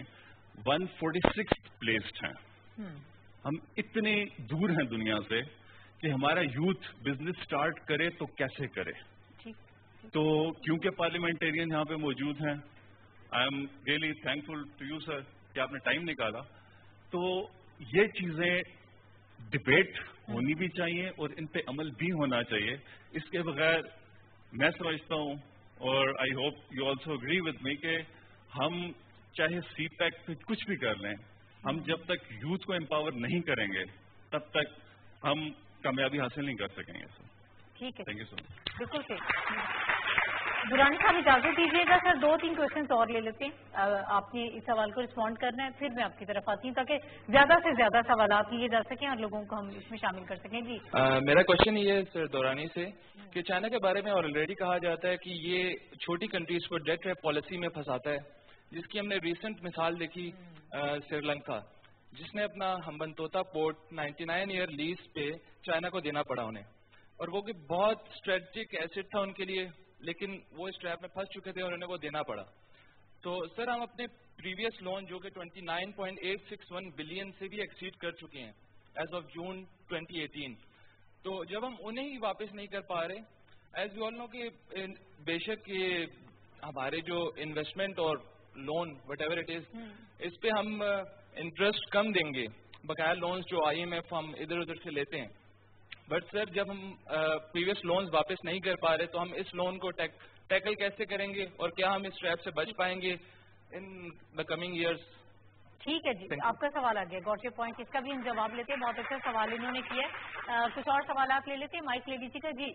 146 پلیسڈ ہیں. ہم اتنے دور ہیں دنیا سے کہ ہمارا یوتھ بزنس سٹارٹ کرے تو کیسے کرے. تو کیونکہ پارلیمنٹرین یہاں پہ موجود ہیں، I am really thankful to you sir کہ آپ نے ٹائم نکالا. تو یہ چیزیں ڈبیٹ ہونی بھی چاہیے اور ان پہ عمل بھی ہونا چاہیے. اس کے بغیر میں سمجھتا ہوں اور I hope you also agree with me کہ ہم چاہے سی پیک پہ کچھ بھی کر لیں، ہم جب تک یوتھ کو امپاور نہیں کریں گے تب تک ہم کامیابی حاصل نہیں کر سکیں گے. سر
ٹھیک ہے،
تھینک یو سو مچ.
بالکل صحیح. درانی صاحب اجازت دیجیے گا سر 2-3 کوشچنس اور لے لیتے ہیں. آپ نے اس سوال کو رسپونڈ کرنا ہے، پھر میں آپ کی طرف آتی ہوں تاکہ زیادہ سے زیادہ سوالات لیے جا سکیں اور لوگوں کو ہم اس میں شامل کر سکیں. جی
میرا کوشچن یہ ہے سر دورانی سے کہ چائنا کے بارے میں آلریڈی کہا جاتا ہے کہ یہ چھوٹی کنٹریز کو ڈیٹ ریپ پالیسی میں پھنساتا ہے، جس کی ہم نے ریسنٹ مثال دیکھی سری لنکا، جس نے اپنا ہمبنتوتا پورٹ 99 ایئر لیز پہ چائنا کو دینا پڑا انہیں، اور وہ کہ بہت اسٹریٹجک ایسٹ تھا ان کے لیے، لیکن وہ اس ٹریپ میں پھنس چکے تھے اور انہیں وہ دینا پڑا. تو سر ہم اپنے پریویس لون جو کہ 29.861 بلین سے بھی ایکسیڈ کر چکے ہیں ایز آف جون 2018. تو جب ہم انہیں ہی واپس نہیں کر پا رہے، ایز یو آل نو کہ بے شک یہ ہمارے جو انویسٹمنٹ اور loan whatever it is, اس پہ ہم انٹرسٹ کم دیں گے بقایا لونز جو IMF ہم ادھر ادھر سے لیتے ہیں. بٹ سر جب ہم پریویس لونز واپس نہیں کر پا رہے تو ہم اس لون کو ٹیکل کیسے کریں گے اور کیا ہم اس ٹریپ سے بچ پائیں گے ان دا کمنگ ایئرس؟
ٹھیک ہے جی، آپ کا سوال آ گیا، گاٹ یور پوائنٹ. اس کا بھی ہم جواب لیتے ہیں. بہت اچھا سوال انہوں نے کیا ہے. کچھ اور سوالات لے لیتے ہیں. مائک لے لیجیے گا. جی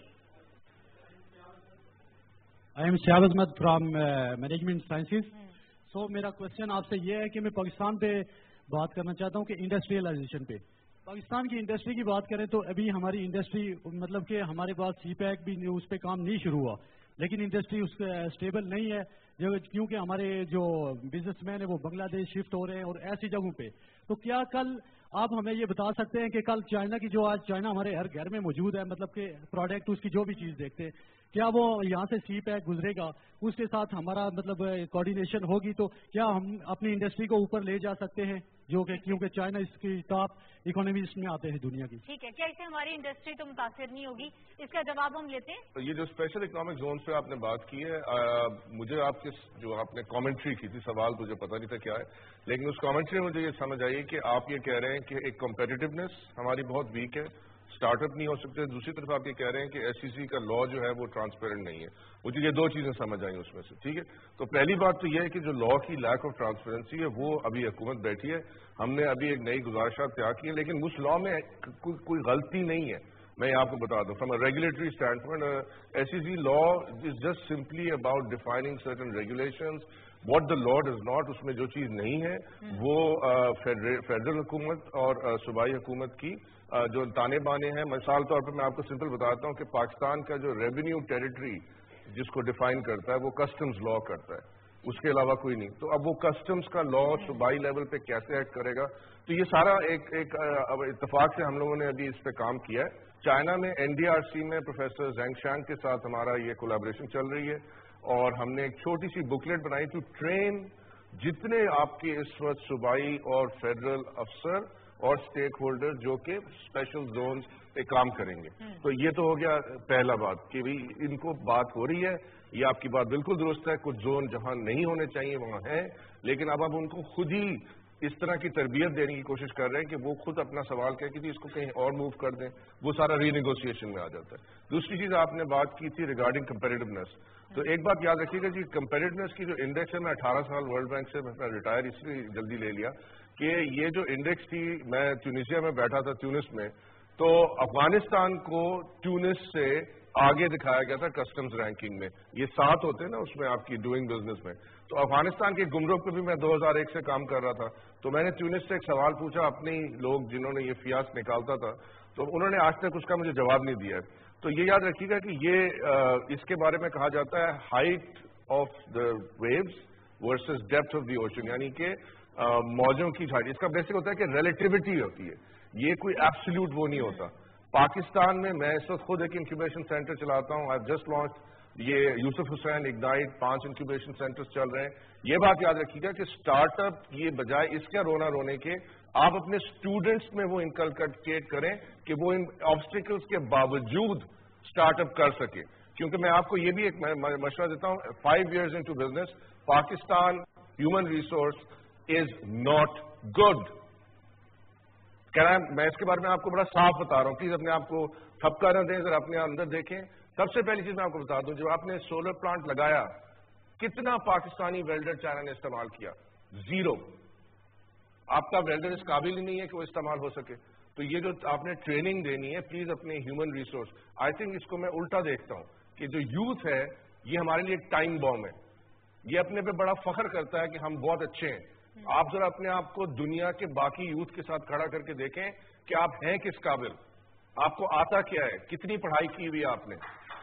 I am Shahab Ahmed from management sciences. So میرا کوشچن آپ سے یہ ہے کہ میں پاکستان پہ بات کرنا چاہتا ہوں کہ انڈسٹریلائزیشن پہ. پاکستان کی انڈسٹری کی بات کریں تو ابھی ہماری انڈسٹری مطلب کہ ہمارے پاس سی پیک بھی اس پہ کام نہیں شروع ہوا، لیکن انڈسٹری اس اسٹیبل نہیں ہے کیونکہ ہمارے جو بزنس مین ہیں وہ بنگلہ دیش شفٹ ہو رہے ہیں اور ایسی جگہوں پہ. تو کیا کل آپ ہمیں یہ بتا سکتے ہیں کہ کل چائنا کی جو آج چائنا ہمارے ہر گھر میں موجود ہے، مطلب کہ پروڈکٹ اس کی جو بھی چیز دیکھتے ہیں، کیا وہ یہاں سے سی پیک گزرے گا، اس کے ساتھ ہمارا مطلب کوآرڈینیشن ہوگی تو کیا ہم اپنی انڈسٹری کو اوپر لے جا سکتے ہیں، جو کہ کیونکہ چائنا اس کی ٹاپ اکانومیز میں آتے ہیں دنیا کی.
ٹھیک ہے، کیا اس سے ہماری انڈسٹری تو متاثر نہیں ہوگی؟ اس کا جواب ہم لیتے ہیں.
یہ جو اسپیشل اکنامک زون سے آپ نے بات کی ہے، مجھے آپ کے جو آپ نے کامنٹری کی تھی، سوال مجھے پتہ نہیں تھا کیا ہے، لیکن اس کامنٹری میں مجھے یہ سمجھ آئی کہ آپ یہ کہہ رہے ہیں کہ ایک کمپیٹیونیس ہماری بہت ویک ہے، اسٹارٹ اپ نہیں ہو سکتے. دوسری طرف آپ یہ کہہ رہے ہیں کہ SEC کا لا جو ہے وہ ٹرانسپیرنٹ نہیں ہے. مجھے یہ دو چیزیں سمجھ آئیں اس میں سے. ٹھیک ہے، تو پہلی بات تو یہ ہے کہ جو لا کی لیک آف ٹرانسپیرنسی ہے وہ ابھی حکومت بیٹھی ہے. ہم نے ابھی ایک نئی گزارشات تیار کی ہیں، لیکن اس لا میں کوئی غلطی نہیں ہے. میں آپ کو بتا دوں from a regulatory standpoint, SEC law is just simply about defining certain regulations. What the law does not, اس میں جو چیز نہیں ہے وہ فیڈرل حکومت اور صوبائی حکومت کی جو تانے بانے ہیں. مثال طور پر میں آپ کو سمپل بتاتا ہوں کہ پاکستان کا جو ریونیو ٹیریٹری جس کو ڈیفائن کرتا ہے وہ کسٹمز لا کرتا ہے, اس کے علاوہ کوئی نہیں. تو اب وہ کسٹمز کا لا صوبائی لیول پہ کیسے ایکٹ کرے گا, تو یہ سارا ایک اتفاق سے ہم لوگوں نے ابھی اس پہ کام کیا ہے. چائنا میں NDRC میں پروفیسر زینگ شانگ کے ساتھ ہمارا یہ کولیبریشن چل رہی ہے, اور ہم نے ایک چھوٹی سی بکلیٹ بنائی ٹو ٹرین جتنے آپ کے اس وقت صوبائی اور فیڈرل افسر اور اسٹیک ہولڈر جو کہ اسپیشل زونز پہ کام کریں گے. تو یہ تو ہو گیا پہلا بات کہ ان کو بات ہو رہی ہے. یہ آپ کی بات بالکل درست ہے, کچھ زون جہاں نہیں ہونے چاہیے وہاں ہیں, لیکن اب ان کو خود ہی اس طرح کی تربیت دینے کی کوشش کر رہے ہیں کہ وہ خود اپنا سوال کہہ کہ اس کو کہیں اور موو کر دیں, وہ سارا ری نیگوسیشن میں آ جاتا ہے. دوسری چیز آپ نے بات کی تھی ریگارڈنگ کمپیریٹیونیس, تو ایک بات یاد رکھیے گا جی, کمپیریٹیونیس کی جو انڈیکس ہے, میں 18 سال ورلڈ بینک سے میں ریٹائر اس لیے جلدی لے لیا کہ یہ جو انڈیکس تھی, میں ٹیونیشیا میں بیٹھا تھا تیونس میں, تو افغانستان کو تیونس سے آگے دکھایا گیا تھا کسٹمز رینکنگ میں. یہ 7 ہوتے ہیں نا اس میں آپ کی ڈوئنگ بزنس میں, تو افغانستان کے گمرک پہ بھی میں 2001 سے کام کر رہا تھا. تو میں نے تیونس سے ایک سوال پوچھا, اپنے لوگ جنہوں نے یہ فیاس نکالتا تھا, تو انہوں نے آج تک اس کا مجھے جواب نہیں دیا. تو یہ یاد رکھیے گا کہ یہ اس کے بارے میں کہا جاتا ہے height of the waves versus depth of the ocean, یعنی کہ موجوں کی ہائٹ. اس کا بیسک ہوتا ہے کہ ریلیٹیوٹی ہوتی ہے, یہ کوئی ایبسلیوٹ وہ نہیں ہوتا. پاکستان میں اس وقت خود ایک انکیوبیشن سینٹر چلاتا ہوں. آئی جسٹ لانچ یہ Yousuf Hussain Ignite, 5 incubation centres چل رہے ہیں. یہ بات یاد رکھیے گا کہ اسٹارٹ اپ یہ بجائے اس کا رونے کے آپ اپنے اسٹوڈنٹس میں وہ انکلکیٹ کریں کہ وہ ان آبسٹیکلس کے باوجود اسٹارٹ اپ کر سکے. کیونکہ میں آپ کو یہ بھی ایک مشورہ دیتا ہوں, 5 years into business, Pakistan human resource is not good. میں اس کے بارے میں آپ کو بڑا صاف بتا رہا ہوں, پلیز اپنے آپ کو تھپکا نہ دیں, ذرا اپنے اندر دیکھیں. سب سے پہلی چیز میں آپ کو بتا دوں, جو آپ نے سولر پلانٹ لگایا, کتنا پاکستانی ویلڈر چائنا نے استعمال کیا؟ 0. آپ کا ویلڈر اس قابل ہی نہیں ہے کہ وہ استعمال ہو سکے. تو یہ جو آپ نے ٹریننگ دینی ہے, پلیز اپنے ہیومن ریسورس, آئی تھنک اس کو میں الٹا دیکھتا ہوں کہ جو یوتھ ہے یہ ہمارے لیے ایک ٹائم بام ہے. یہ اپنے پہ بڑا فخر کرتا ہے کہ ہم بہت اچھے ہیں. آپ ذرا اپنے آپ کو دنیا کے باقی یوتھ کے ساتھ کھڑا کر کے دیکھیں کہ آپ ہیں کس قابل, آپ کو آتا کیا ہے, کتنی پڑھائی کی ہوئی آپ نے,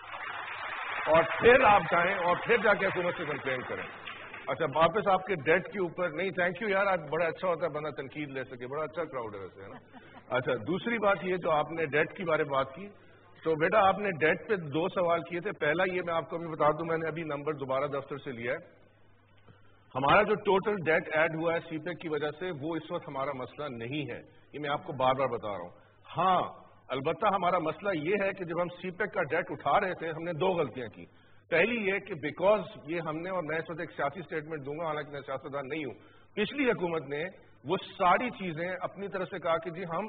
اور پھر آپ جائیں اور پھر جا کے حکومت سے کمپلین کریں. اچھا واپس آپ کے ڈیٹ کے اوپر نہیں, تھینک یو یار, آپ بڑا اچھا ہوتا ہے بندہ تنقید لے سکے, بڑا اچھا کراؤڈ ہے ویسے, ہے نا. اچھا دوسری بات یہ جو آپ نے ڈیٹ کے بارے میں بات کی, تو بیٹا آپ نے ڈیٹ پہ 2 سوال کیے تھے. پہلا یہ میں آپ کو ابھی بتا دوں, میں نے ابھی نمبر دوبارہ دفتر سے لیا ہے. ہمارا جو ٹوٹل ڈیٹ ایڈ ہوا ہے سی پیک کی وجہ سے, وہ اس وقت ہمارا مسئلہ نہیں ہے. یہ میں آپ کو بار بار بتا رہا ہوں. ہاں البتہ ہمارا مسئلہ یہ ہے کہ جب ہم سی پیک کا ڈیٹ اٹھا رہے تھے, ہم نے 2 غلطیاں کی. پہلی یہ کہ بیکاز یہ ہم نے, اور میں اس وقت ایک سیاسی اسٹیٹمنٹ دوں گا حالانکہ میں سیاستدان نہیں ہوں, پچھلی حکومت نے وہ ساری چیزیں اپنی طرف سے کہا کہ جی ہم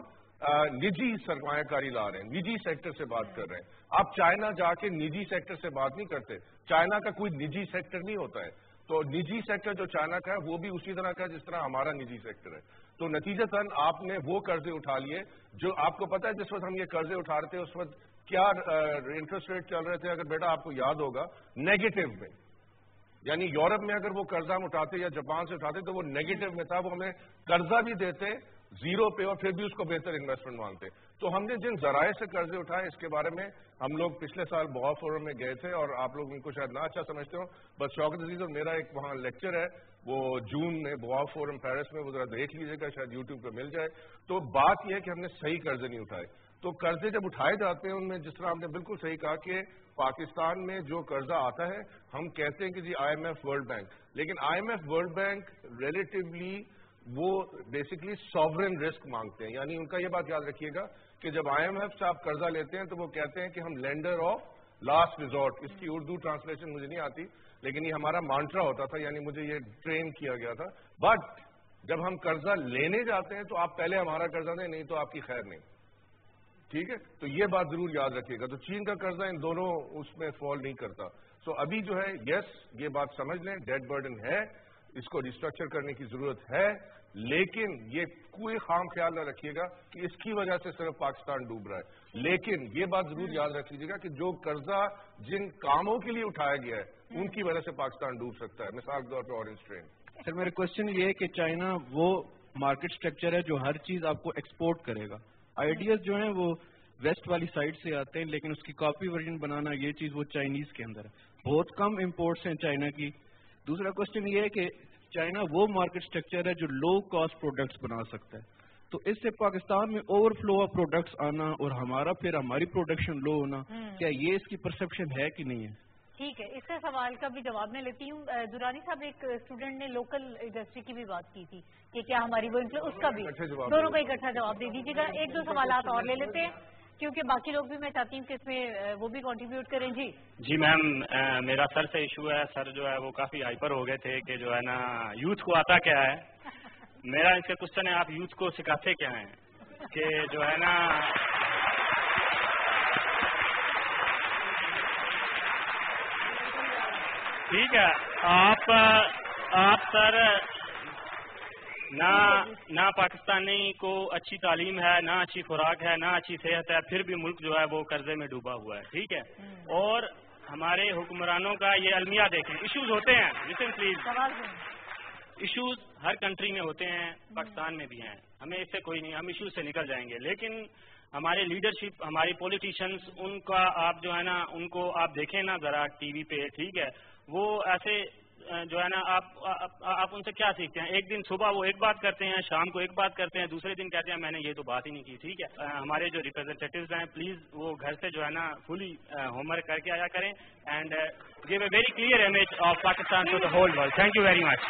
نجی سرمایہ کاری لا رہے ہیں, نجی سیکٹر سے بات کر رہے ہیں. آپ چائنا جا کے نجی سیکٹر سے بات نہیں کرتے. چائنا کا کوئی نجی سیکٹر نہیں ہوتا ہے. تو نجی سیکٹر جو چائنا کا ہے وہ بھی اسی طرح کا ہے جس طرح ہمارا نجی سیکٹر ہے. تو نتیجتاً آپ نے وہ قرضے اٹھا لیے جو آپ کو پتا ہے جس وقت ہم یہ قرضے اٹھا رہے تھے اس وقت کیا انٹرسٹ ریٹ چل رہے تھے. اگر بیٹا آپ کو یاد ہوگا نیگیٹو میں, یعنی یورپ میں اگر وہ قرضہ ہم اٹھاتے یا جاپان سے اٹھاتے تو وہ نیگیٹو میں تھا, وہ ہمیں قرضہ بھی دیتے 0 پہ اور پھر بھی اس کو بہتر انویسٹمنٹ مانگتے. تو ہم نے جن ذرائع سے قرضے اٹھائے اس کے بارے میں ہم لوگ پچھلے سال بوا فورم میں گئے تھے, اور آپ لوگ ان کو شاید نہ اچھا سمجھتے ہو, بس شوکت عزیز اور میرا ایک وہاں لیکچر ہے, وہ جون میں بوا فورم پیرس میں, وہ ذرا دیکھ لیجیے گا, شاید یوٹیوب پہ مل جائے. تو بات یہ ہے کہ ہم نے صحیح قرضے نہیں اٹھائے. تو قرضے جب اٹھائے جاتے ہیں ان میں جس طرح آپ نے بالکل صحیح کہا کہ پاکستان میں جو قرضہ آتا ہے ہم کہتے ہیں کہ جی IMF ورلڈ بینک, لیکن IMF ورلڈ بینک ریلیٹیولی وہ بیسکلی ساورن رسک مانگتے ہیں. یعنی ان کا یہ بات یاد رکھیے گا کہ جب IMF سے آپ قرضہ لیتے ہیں تو وہ کہتے ہیں کہ ہم لینڈر آف لاسٹ ریزورٹ, اس کی اردو ٹرانسلیشن مجھے نہیں آتی لیکن یہ ہمارا مانٹرا ہوتا تھا, یعنی مجھے یہ ٹرین کیا گیا تھا. بٹ جب ہم قرضہ لینے جاتے ہیں تو آپ پہلے ہمارا قرضہ دیں, نہیں تو آپ کی خیر نہیں. ٹھیک ہے, تو یہ بات ضرور یاد رکھیے گا. تو چین کا قرضہ ان دونوں اس میں فال نہیں کرتا. سو ابھی جو ہے یس یہ بات سمجھ لیں, ڈیٹ برڈن ہے, اس کو ریسٹرکچر کرنے کی ضرورت ہے, لیکن یہ کوئی خام خیال نہ رکھیے گا کہ اس کی وجہ سے صرف پاکستان ڈوب رہا ہے. لیکن یہ بات ضرور یاد رکھ لیجیے گا کہ جو قرضہ جن کاموں کے لیے اٹھایا گیا ہے ان کی وجہ سے پاکستان ڈوب سکتا ہے. مثال کے طور پہ اورنج ٹرین.
سر میرا کوشچن یہ ہے کہ چائنا وہ مارکیٹ اسٹرکچر ہے جو ہر چیز آپ کو ایکسپورٹ کرے گا. آئیڈیاز جو ہیں وہ ویسٹ والی سائڈ سے آتے ہیں, لیکن اس کی کاپی ورژن بنانا یہ چیز وہ چائنیز کے اندر ہے. بہت کم امپورٹس ہیں چائنا کی. دوسرا کوشچن یہ ہے کہ چائنا وہ مارکیٹ اسٹرکچر ہے جو لو کاسٹ پروڈکٹس بنا سکتا ہے, تو اس سے پاکستان میں اوور فلو آف پروڈکٹس آنا اور ہماری پروڈکشن لو ہونا, کیا یہ اس کی پرسپشن ہے کہ نہیں ہے؟
ٹھیک ہے, اس کا سوال کا بھی جواب میں لیتی ہوں. درانی صاحب, ایک اسٹوڈنٹ نے لوکل انڈسٹری کی بھی بات کی تھی کہ کیا ہماری وہ اس کا بھی دونوں کا اکٹھا جواب دے دیجیے گا. ایک دو سوالات اور لے لیتے ہیں کیونکہ باقی لوگ بھی میں چاہتی ہوں کہ اس میں وہ بھی کنٹریبیوٹ کریں.
جی میم, میرا سر سے ایشو ہے. سر جو ہے وہ کافی ہائپر ہو گئے تھے کہ جو ہے نا یوتھ کو آتا کیا ہے. میرا اس کا کوشچن ہے, آپ یوتھ کو سکھاتے کیا ہیں کہ جو ہے نا ٹھیک ہے, آپ سر نہ پاکستانی کو اچھی تعلیم ہے, نہ اچھی خوراک ہے, نہ اچھی صحت ہے, پھر بھی ملک جو ہے وہ قرضے میں ڈوبا ہوا ہے. ٹھیک ہے, اور ہمارے حکمرانوں کا یہ المیہ دیکھیں. ایشوز ہوتے ہیں, لسن پلیز, ایشوز ہر کنٹری میں ہوتے ہیں, پاکستان میں بھی ہیں, ہمیں اس سے کوئی نہیں, ہم ایشوز سے نکل جائیں گے. لیکن ہمارے لیڈرشپ, ہماری پولیٹیشینس, ان کا آپ جو ہے نا ان کو آپ دیکھیں نا ذرا ٹی وی پہ. ٹھیک ہے, وہ ایسے جو ہے نا آپ ان سے کیا سیکھتے ہیں؟ ایک دن صبح وہ ایک بات کرتے ہیں, شام کو ایک بات کرتے ہیں, دوسرے دن کہتے ہیں میں نے یہ تو بات ہی نہیں کی. ٹھیک ہے, ہمارے جو ریپرزینٹیٹیوز ہیں پلیز وہ گھر سے جو ہے نا فلی ہوم ورک کر کے آیا کریں and give a very clear image of Pakistan to the whole world. Thank you very much.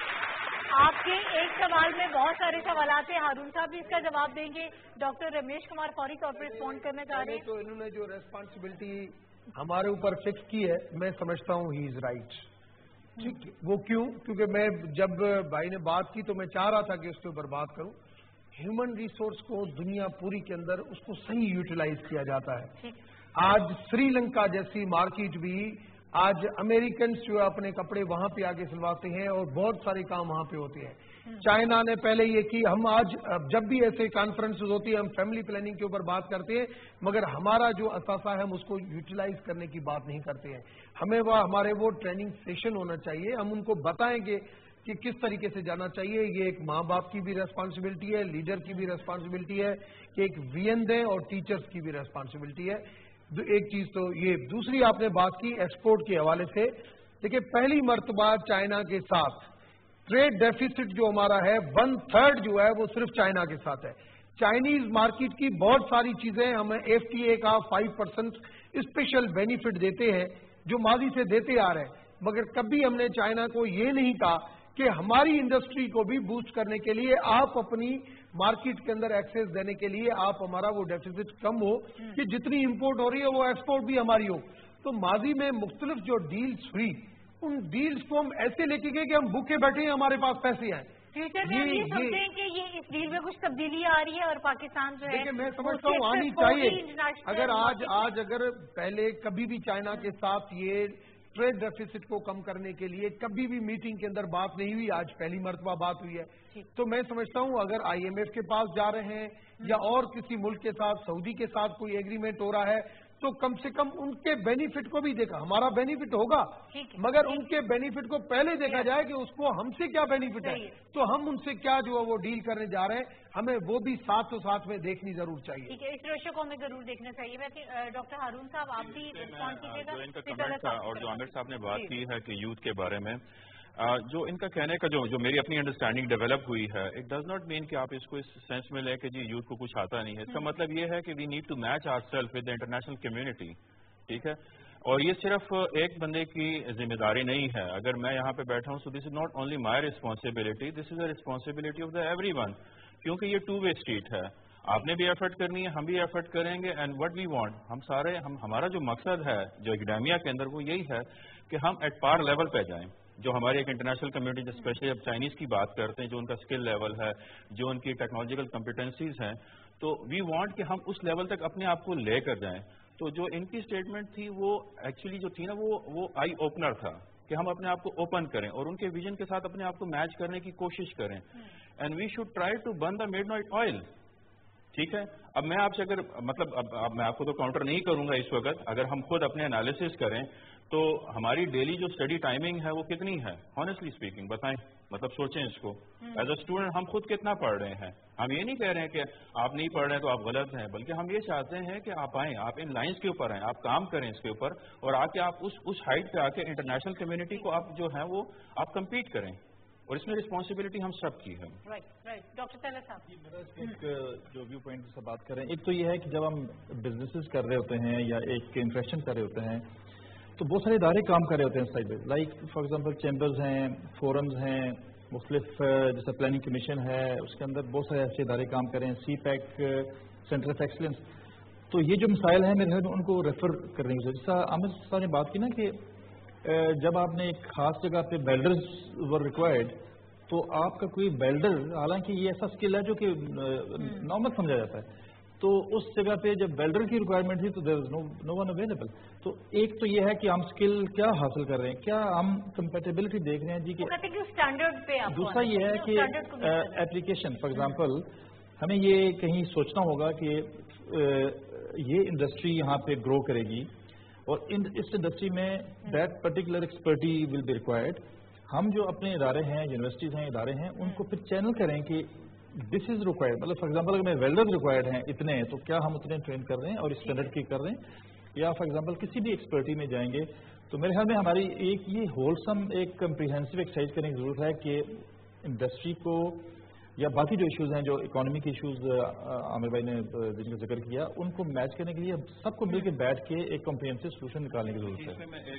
آپ کے ایک سوال میں بہت سارے سوالات ہیں, ہارون صاحب بھی اس کا جواب دیں گے. ڈاکٹر رمیش کمار فوری طور پر رسپونڈ کرنا چاہ رہے ہیں.
تو انہوں نے جو ریسپانسبلٹی ہمارے اوپر فکس کی ہے, میں سمجھتا ہوں ہی از رائٹ. ٹھیک, وہ کیونکہ میں جب بھائی نے بات کی تو میں چاہ رہا تھا کہ اس کے اوپر بات کروں. ہیومن ریسورس کو دنیا پوری کے اندر اس کو صحیح یوٹیلائز کیا جاتا ہے. آج سری لنکا جیسی مارکیٹ بھی, آج امریکنز جو اپنے کپڑے وہاں پہ آگے سلواتے ہیں اور بہت سارے کام وہاں پہ ہوتے ہیں. چائنا نے پہلے یہ کی. ہم آج جب بھی ایسے کانفرنس ہوتی ہے ہم فیملی پلاننگ کے اوپر بات کرتے ہیں, مگر ہمارا جو اثاثہ ہے ہم اس کو یوٹیلائز کرنے کی بات نہیں کرتے ہیں. ہمیں ہمارے وہ ٹریننگ سیشن ہونا چاہیے, ہم ان کو بتائیں گے کہ کس طریقے سے جانا چاہیے. یہ ایک ماں باپ کی بھی ریسپانسبلٹی ہے, لیڈر کی بھی ریسپانسبلٹی ہے کہ ایک وین دیں, اور ٹیچرز کی بھی ریسپانسبلٹی ہے. ایک چیز تو یہ. دوسری آپ نے بات کی ایکسپورٹ کے حوالے سے. دیکھیں, پہلی مرتبہ چائنا کے ساتھ ٹریڈ ڈیفیسٹ جو ہمارا ہے 1/3 جو ہے وہ صرف چائنا کے ساتھ ہے. چائنیز مارکیٹ کی بہت ساری چیزیں ہمیں FTA کا 5% اسپیشل بینیفٹ دیتے ہیں جو ماضی سے دیتے آ رہے ہیں, مگر کبھی ہم نے چائنا کو یہ نہیں کہا کہ ہماری انڈسٹری کو بھی بوسٹ کرنے کے لیے آپ اپنی مارکیٹ کے اندر ایکسیس دینے کے لیے آپ ہمارا وہ ڈیفیسٹ کم ہو کہ جتنی امپورٹ ہو رہی ہے وہ ایکسپورٹ بھی ہماری ہو. تو ماضی میں مختلف جو ڈیلز ہوئی, ان ڈیلز کو ہم ایسے لے کے گئے کہ ہم بھوکے بیٹھے ہیں, ہمارے پاس پیسے ہیں.
فیوچر میں ہم یہ سمجھتے ہیں کہ یہ اس ڈیل میں کچھ تبدیلی آ رہی ہے اور پاکستان جو ہے
میں سمجھتا ہوں آنی چاہیے. اگر آج اگر پہلے کبھی بھی چائنا کے ساتھ یہ ٹریڈ ڈیفیسٹ کو کم کرنے کے لیے کبھی بھی میٹنگ کے اندر بات نہیں ہوئی, آج پہلی مرتبہ بات ہوئی ہے. تو میں سمجھتا ہوں اگر IMF کے پاس جا رہے ہیں یا اور کسی ملک کے ساتھ, سعودی کے ساتھ کوئی ایگریمنٹ ہو رہا ہے, تو کم سے کم ان کے بینیفٹ کو بھی دیکھا. ہمارا بینیفٹ ہوگا مگر ان کے بینیفٹ کو پہلے دیکھا جائے کہ اس کو ہم سے کیا بینیفٹ ہے, تو ہم ان سے کیا جو ہے وہ ڈیل کرنے جا رہے ہیں, ہمیں وہ بھی ساتھ میں دیکھنی ضرور چاہیے.
ٹھیک ہے, اس ریشو کو ہمیں ضرور دیکھنا چاہیے. ویسے ڈاکٹر ہارون صاحب آپ بھی رسپونڈ کیجیے گا.
جو ان کا کمنٹ تھا اور جو عامر صاحب نے بات کی ہے کہ یوتھ کے بارے میں, جو ان کا کہنے کا جو میری اپنی انڈرسٹینڈنگ ڈیولپ ہوئی ہے, اٹ ڈز ناٹ مین کہ آپ اس کو اس سینس میں لیں کہ جی یوتھ کو کچھ آتا نہیں ہے. اس کا مطلب یہ ہے کہ we need to match our self with the international community. ٹھیک ہے, اور یہ صرف ایک بندے کی ذمہ داری نہیں ہے. اگر میں یہاں پہ بیٹھا ہوں, so this is not only my responsibility, this is a responsibility of the every one, کیونکہ یہ 2-way اسٹریٹ ہے. آپ نے بھی ایفرٹ کرنی ہے, ہم بھی ایفرٹ کریں گے. اینڈ وٹ وی وانٹ, ہم سارے ہمارا جو مقصد ہے جو اکیڈیمیا کے اندر, وہ یہی ہے کہ ہم ایٹ پار لیول پہ جائیں. جو ہماری ایک انٹرنیشنل کمیونٹی, اسپیشلی اب چائنیز کی بات کرتے ہیں, جو ان کا اسکل لیول ہے, جو ان کی ٹیکنالوجیکل کمپیٹنسیز ہیں, تو وی وانٹ کہ ہم اس لیول تک اپنے آپ کو لے کر جائیں. تو جو ان کی اسٹیٹمنٹ تھی وہ ایکچولی جو تھی نا, وہ آئی اوپنر تھا کہ ہم اپنے آپ کو اوپن کریں اور ان کے ویژن کے ساتھ اپنے آپ کو میچ کرنے کی کوشش کریں. And we should try to burn the midnight oil. ٹھیک ہے, اب میں آپ سے اگر اب میں آپ کو تو کاؤنٹر نہیں کروں گا اس وقت, اگر ہم خود اپنے انالیسس کریں تو ہماری ڈیلی جو اسٹڈی ٹائمنگ ہے وہ کتنی ہے؟ آنیسٹلی اسپیکنگ بتائیں، مطلب سوچیں اس کو. ایز اے اسٹوڈنٹ ہم خود کتنا پڑھ رہے ہیں؟ ہم یہ نہیں کہہ رہے ہیں کہ آپ نہیں پڑھ رہے ہیں تو آپ غلط ہیں، بلکہ ہم یہ چاہتے ہیں کہ آپ آئیں، آپ ان لائنس کے اوپر آئیں، آپ کام کریں اس کے اوپر، اور آ کے آپ اس ہائٹ پہ آ کے انٹرنیشنل کمیونٹی کو آپ جو ہے وہ آپ کمپیٹ کریں، اور اس میں رسپانسبلٹی ہم سب کی ہے.
ڈاکٹر طلعت صاحب
ایک جو ویو پوائنٹ سے بات کریں، ایک تو یہ ہے کہ جب ہم بزنسز کر رہے ہوتے ہیں یا ایک انٹریکشن کر رہے ہوتے ہیں تو بہت سارے ادارے کام کر رہے ہوتے ہیں سائڈ پہ، لائک فار ایگزامپل چیمبرز ہیں، فورمز ہیں، مختلف جیسے پلاننگ کمیشن ہے، اس کے اندر بہت سارے ایسے ادارے کام کریں، CPEC, centre of excellence. تو یہ جو مسائل ہیں میرے خیال میں ان کو ریفر کرنے کی ضرورت. جیسا عامر صاحب نے بات کی نا کہ جب آپ نے ایک خاص جگہ پہ بیلڈرز ور ریکوائرڈ، تو آپ کا کوئی بیلڈر، حالانکہ یہ ایسا اسکل ہے جو کہ نارمل سمجھا جاتا ہے، تو اس جگہ پہ جب بیلڈر کی ریکوائرمنٹ تھی تو دیر از نو ون اویلیبل. تو ایک تو یہ ہے کہ ہم اسکل کیا حاصل کر رہے ہیں، کیا ہم کمپیٹیبلٹی دیکھ رہے ہیں جی. دوسرا یہ ہے کہ ایپلیکیشن، فار ایگزامپل ہمیں یہ کہیں سوچنا ہوگا کہ یہ انڈسٹری یہاں پہ گرو کرے گی، اور اس انڈسٹری میں that particular expertise will be required. ہم جو اپنے ادارے ہیں، یونیورسٹیز ہیں، ادارے ہیں، ان کو پھر چینل کریں کہ دس از ریکوائرڈ. مطلب فار ایگزامپل اگر میں ویلڈرز ریکوائرڈ ہیں اتنے، تو کیا ہم اتنے ٹرین کر رہے ہیں اور اسٹینڈرڈ کی کر رہے ہیں، یا فار ایگزامپل کسی بھی ایکسپرٹی میں جائیں گے. تو میرے خیال میں ہماری ایک یہ ہولسم ایک کمپریہنسو ایکسرسائز کرنے کی ضرورت ہے کہ انڈسٹری کو، یا باقی جو ایشوز ہیں، جو اکانومی کے ایشوز عامر بھائی نے جن کا ذکر کیا، ان کو میچ کرنے کے لیے سب کو مل کے بیٹھ کے ایک کمپریہنسو سولوشن نکالنے کی ضرورت ہے.
اس میں میں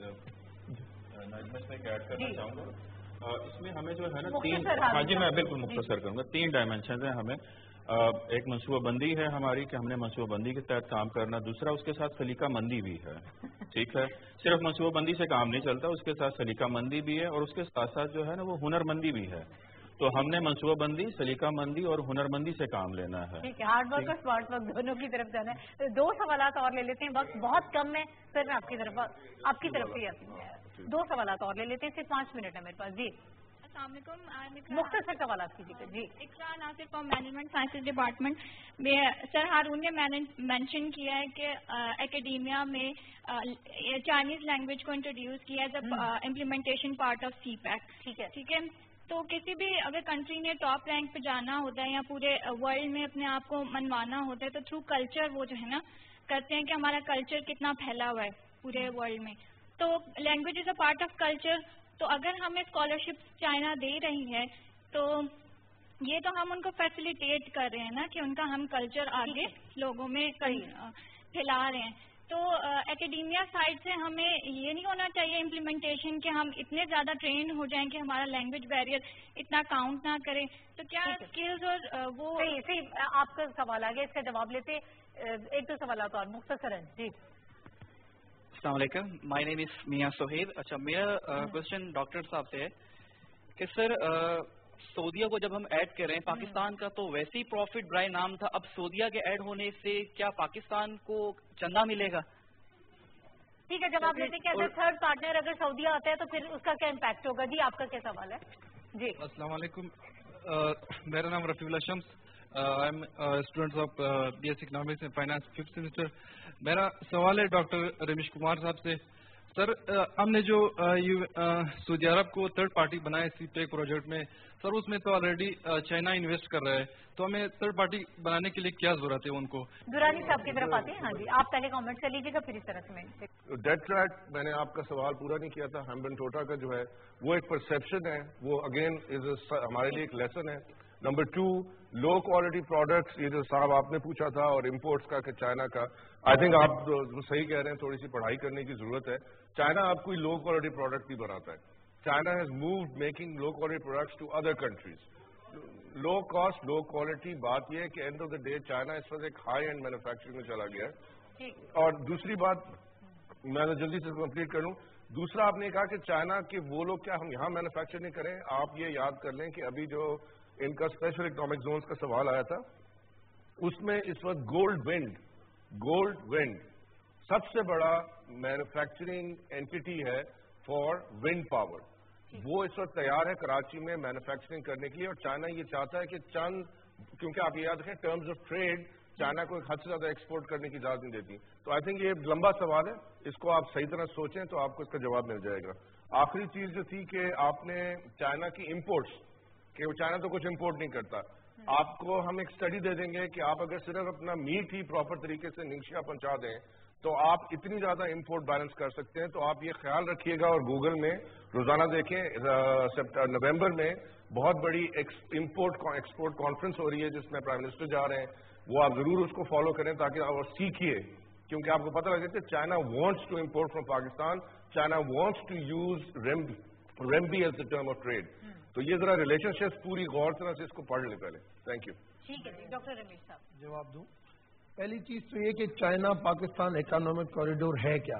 ایڈ کرنا چاہوں گا. اس میں ہمیں جو ہے نا ہاں جی میں بالکل مختصر کروں گا. 3 ڈائمینشنز ہیں ہمیں. ایک منصوبہ بندی ہے ہماری کہ ہم نے منصوبہ بندی کے تحت کام کرنا. دوسرا اس کے ساتھ سلیقہ مندی بھی ہے. ٹھیک ہے، صرف منصوبہ بندی سے کام نہیں چلتا، اس کے ساتھ سلیقہ مندی بھی ہے، اور اس کے ساتھ ساتھ جو ہے نا وہ ہنر مندی بھی ہے. تو ہم نے منصوبہ بندی، سلیقہ مندی اور ہنر مندی سے کام لینا ہے.
ٹھیک ہے، ہارڈ ورک اور اسمارٹ ورک دونوں کی طرف جانا ہے. 2 سوالات اور لے لیتے ہیں، وقت بہت کم ہے. پھر میں آپ کی طرف سے 2 سوالات اور لے لیتے ہیں، صرف 5 منٹ ہے میرے پاس. جی
السلام علیکم.
مختصر سوالات کیجیے. جی
Iqra Nasir from management sciences department. Sir Haroon نے مینشن کیا ہے کہ اکیڈیمیا میں چائنیز لینگویج کو انٹروڈیوس کیا as a implementation part of CPEC. ٹھیک ہے، تو کسی بھی اگر کنٹری نے ٹاپ رینک پہ جانا ہوتا ہے یا پورے ورلڈ میں اپنے آپ کو منوانا ہوتا ہے، تو تھرو کلچر وہ جو ہے نا کرتے ہیں کہ ہمارا کلچر کتنا پھیلا ہوا ہے پورے ورلڈ میں. تو language is a part of culture. تو اگر ہمیں اسکالرشپ چائنا دے رہی ہے تو یہ تو ہم ان کو فیسیلیٹیٹ کر رہے ہیں نا کہ ان کا ہم کلچر آگے لوگوں میں پھیلا رہے ہیں. تو اکیڈیمیا سائڈ سے ہمیں یہ نہیں ہونا چاہیے امپلیمنٹیشن کہ ہم اتنے زیادہ ٹرین ہو جائیں کہ ہمارا لینگویج بیریئر اتنا کاؤنٹ نہ کرے. تو کیا اسکلز اور وہ
صحیح آپ کا سوال آ گیا، اس کا جواب لیتے 1-2 سوالات اور مختصر ہیں. جی
السلام علیکم. مائی نیم از میاں سہیل. اچھا، میرا کوشچن ڈاکٹر صاحب سے ہے کہ سر سعودیہ کو جب ہم ایڈ کر رہے ہیں، پاکستان کا تو ویسے ہی پروفٹ برائے نام تھا، اب سعودیہ کے ایڈ ہونے سے کیا پاکستان کو چندہ ملے گا؟
ٹھیک ہے، جواب لیتے کہ اگر تھرڈ پارٹنر اگر سعودیہ آتا ہے تو پھر اس کا کیا امپیکٹ ہوگا. جی آپ کا کیا سوال ہے؟ جی
السلام علیکم. میرا نام Rafi Ullah Shams. I am student of B S economics and finance 5th semester. میرا سوال ہے ڈاکٹر رمیش کمار صاحب سے. سر ہم نے جو سعودی عرب کو تھرڈ پارٹی بنایا سی پیک پروجیکٹ میں، سر اس میں تو آلریڈی چائنا انویسٹ کر رہا ہے، تو ہمیں تھرڈ پارٹی بنانے کے لیے کیا ضرورت ہے ان کو؟
درانی صاحب کی طرف آتے ہیں. ہاں جی آپ پہلے کامنٹ کر لیجیے گا پھر اس طرح سے.
ڈیٹ ٹریک میں نے آپ کا سوال پورا نہیں کیا تھا. ہیمبن ٹوٹا کا جو ہے وہ ایک پرسپشن ہے، وہ اگین ہمارے لیے ایک لیسن ہے. نمبر 2 لو کوالٹی پروڈکٹس، یہ جو صاحب آپ نے پوچھا تھا، اور امپورٹس کا کہ چائنا کا، آئی تھنک آپ صحیح کہہ رہے ہیں، تھوڑی سی پڑھائی کرنے کی ضرورت ہے. چائنا اب کوئی لو کوالٹی پروڈکٹ نہیں بناتا ہے. China has moved making low quality products to other countries. Low cost low quality, بات یہ ہے کہ end of the day China اس وقت ایک ہائی اینڈ مینوفیکچرنگ میں چلا گیا ہے. اور دوسری بات میں نے جلدی سے کمپلیٹ کروں. دوسرا آپ نے کہا کہ چائنا کے وہ لوگ کیا ہم یہاں مینوفیکچر نہیں کریں. آپ یہ یاد کر لیں کہ ابھی جو ان کا اسپیشل اکنامک زونز کا سوال آیا تھا، اس میں اس وقت گولڈ ونڈ سب سے بڑا مینوفیکچرنگ اینٹی ہے فار ونڈ پاور. وہ اس وقت تیار ہے کراچی میں مینوفیکچرنگ کرنے کے لیے. اور چائنا یہ چاہتا ہے کہ کیونکہ آپ یہ یاد رکھیں ٹرمز آف ٹریڈ चाइना को एक हद से ज्यादा एक्सपोर्ट करने की इजाजत नहीं देती। तो आई थिंक ये लंबा सवाल है, इसको आप सही तरह सोचें तो आपको इसका जवाब मिल जाएगा। आखिरी चीज जो थी कि आपने चाइना की इम्पोर्ट्स, कि चाइना तो कुछ इम्पोर्ट नहीं करता, आपको हम एक स्टडी दे देंगे कि आप अगर सिर्फ अपना मीट ही प्रॉपर तरीके से निंगशिया पहुंचा दें तो आप इतनी ज्यादा इम्पोर्ट बैलेंस कर सकते हैं। तो आप ये ख्याल रखिएगा और गूगल में रोजाना देखें, नवंबर में बहुत बड़ी इम्पोर्ट एक्सपोर्ट कॉन्फ्रेंस हो रही है जिसमें प्राइम मिनिस्टर जा रहे हैं, वो आप जरूर उसको फॉलो करें ताकि आप सीखिए, क्योंकि आपको पता लगे कि China wants to import from Pakistan, China wants to use renminbi as the term of trade. तो ये जरा रिलेशनशिप पूरी गौर से इसको पढ़ लें पहले। Thank you.
ठीक है जी, डॉक्टर रमेश साहब
जवाब दूं। पहली चीज तो ये कि चाइना पाकिस्तान इकोनॉमिक कॉरिडोर है क्या।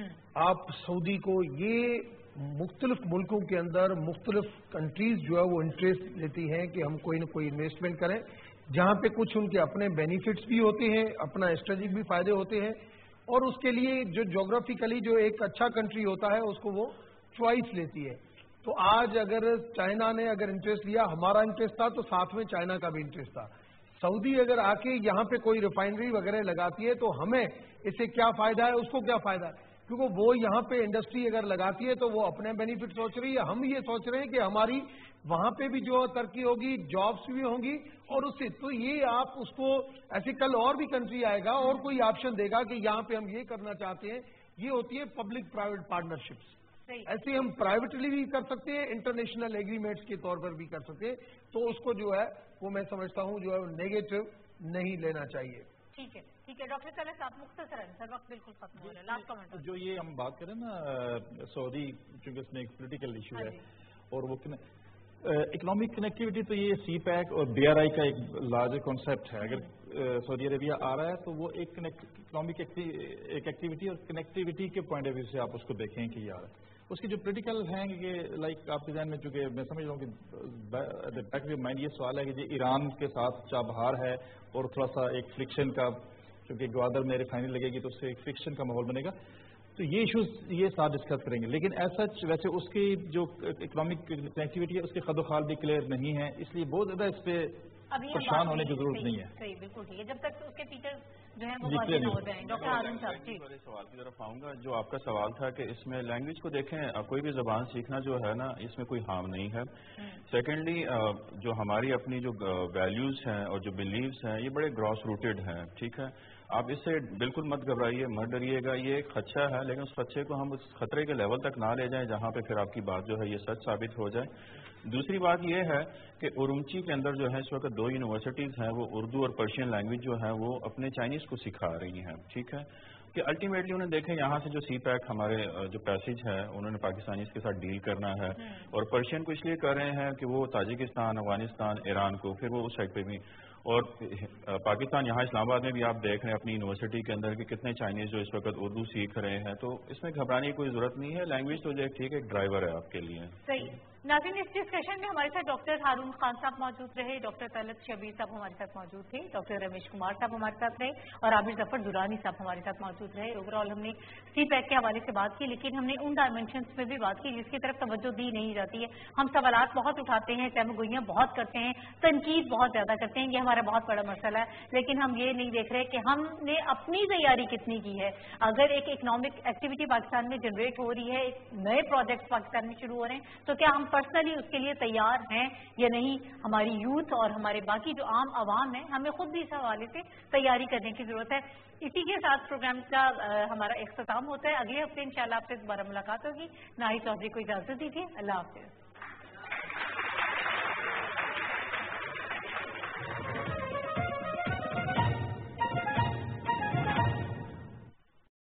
आप सऊदी को, ये मुख्तलिफ मुल्कों के अंदर मुख्तलिफ कंट्रीज जो है वो इंटरेस्ट लेती हैं कि हम कोई ना कोई इन्वेस्टमेंट करें, जहां पे कुछ उनके अपने बेनिफिट्स भी होते हैं, अपना स्ट्रेटेजिक भी फायदे होते हैं, और उसके लिए जो ज्योग्राफिकली जो एक अच्छा कंट्री होता है उसको वो चॉइस लेती है। तो आज अगर चाइना ने अगर इंटरेस्ट लिया, हमारा इंटरेस्ट था तो साथ में चाइना का भी इंटरेस्ट था। सऊदी अगर आके यहाँ पे कोई रिफाइनरी वगैरह लगाती है तो हमें इससे क्या फायदा है, उसको क्या फायदा है, क्योंकि वो यहाँ पे इंडस्ट्री अगर लगाती है तो वो अपने बेनिफिट सोच रही है, हम ये सोच रहे हैं कि हमारी वहां पे भी जो तरक्की होगी, जॉब्स भी होंगी, और उससे तो ये आप उसको ऐसे कल और भी कंट्री आएगा और कोई ऑप्शन देगा कि यहाँ पे हम ये करना चाहते हैं। ये होती है पब्लिक प्राइवेट पार्टनरशिप्स। ऐसे हम प्राइवेटली भी कर सकते हैं, इंटरनेशनल एग्रीमेंट्स के तौर पर भी कर सकते हैं। तो उसको जो है वो मैं समझता हूँ जो है नेगेटिव नहीं लेना चाहिए।
ठीक है, ठीक है। डॉक्टर तलत साहब मुख्तसर आंसर, वक्त बिल्कुल खत्म हो रहा है, लास्ट कमेंट।
जो ये हम बात करें ना सऊदी, चूंकि इसमें एक पॉलिटिकल इशू है और वो इकोनॉमिक कनेक्टिविटी, तो ये सी पैक और BRI का एक लार्जर कॉन्सेप्ट है। अगर सऊदी अरेबिया आ रहा है तो वो एक इकोनॉमिक एक एक्टिविटी और कनेक्टिविटी के पॉइंट ऑफ व्यू से आप उसको देखें कि यार उसकी जो पोलिटिकल हैं कि लाइक आपके ध्यान में, चूंकि मैं समझ रहा हूँ कि बैक ऑफ माइंड ये सवाल है कि ईरान के साथ चाबहार है और थोड़ा सा एक फ्रिक्शन का, क्योंकि ग्वादर में रिफाइनरी लगेगी तो उससे एक फ्रिक्शन का माहौल बनेगा। तो ये इश्यूज ये साथ डिस्कस करेंगे, लेकिन ऐसा वैसे उसकी जो इकोनॉमिक कनेक्टिविटी है उसके खदोखाल भी क्लियर नहीं है, इसलिए बहुत ज्यादा इस पे परेशान होने की जरूरत नहीं है।
सही, बिल्कुल ठीक है, जब तक उसके फीचर्स जो है वो वाज़ेह न हो जाएं। डॉक्टर हारून साहब जी,
सवाल की तरफ आऊंगा। जो आपका सवाल था कि इसमें लैंग्वेज को देखें, कोई भी जबान सीखना जो है ना, इसमें कोई हार्म नहीं है। सेकेंडली, जो हमारी अपनी जो वैल्यूज हैं और जो बिलीव्स हैं ये बड़े ग्रॉस रूटेड हैं, ठीक है। आप इससे बिल्कुल मत घबराइए, मत डरिएगा। ये एक खदशा है, लेकिन उस खदशे को हम उस खतरे के लेवल तक ना ले जाएं जहां पे फिर आपकी बात जो है ये सच साबित हो जाए। दूसरी बात ये है कि उरुमची के अंदर जो है इस वक्त 2 यूनिवर्सिटीज हैं, वो उर्दू और पर्शियन लैंग्वेज जो है वो अपने चाइनीज को सिखा रही हैं, ठीक है। कि अल्टीमेटली उन्हें देखें यहाँ से जो सी पैक हमारे जो पैसेज है उन्होंने पाकिस्तानीज के साथ डील करना है, और पर्शियन को इसलिए कर रहे हैं कि वो ताजिकिस्तान, अफगानिस्तान, ईरान को, फिर वो उस साइड पे भी, और पाकिस्तान यहाँ इस्लामाबाद में भी आप देख रहे हैं अपनी यूनिवर्सिटी के अंदर कि कितने चाइनीज जो इस वक्त उर्दू सीख रहे हैं। तो इसमें घबराने की कोई जरूरत नहीं है। लैंग्वेज तो जो ठीक है, एक ड्राइवर है आपके लिए।
सही। नाज़रीन, इस डिस्कशन में हमारे साथ डॉक्टर हारून खान साहब मौजूद रहे, डॉक्टर तलत शबीर साहब हमारे साथ मौजूद थे, डॉक्टर रमेश कुमार साहब हमारे साथ रहे, और आबिर जफर दुरानी साहब हमारे साथ मौजूद रहे। ओवरऑल हमने सी पैक के हवाले से बात की, लेकिन हमने उन डायमेंशंस में भी बात की जिसकी तरफ तवज्जो दी नहीं जाती है। हम सवालात बहुत उठाते हैं, तहमगोइयाँ बहुत करते हैं, तनकीद बहुत ज्यादा करते हैं, ये हमारा बहुत बड़ा मसला है, लेकिन हम ये नहीं देख रहे कि हमने अपनी तैयारी कितनी की है। अगर एक इकोनॉमिक एक्टिविटी पाकिस्तान में जनरेट हो रही है, एक नए प्रोजेक्ट पाकिस्तान में शुरू हो रहे हैं, तो क्या हम पर्सनली उसके लिए तैयार हैं या नहीं। हमारी यूथ और हमारे बाकी जो आम आवाम है, हमें खुद भी इस हवाले से तैयारी करने की जरूरत है। इसी के साथ प्रोग्राम का हमारा इख्तिताम होता है। अगले हफ्ते इंशाल्लाह आपसे दोबारा मुलाकात होगी। नाहिद चौधरी को इजाजत दीजिए। अल्लाह हाफिज।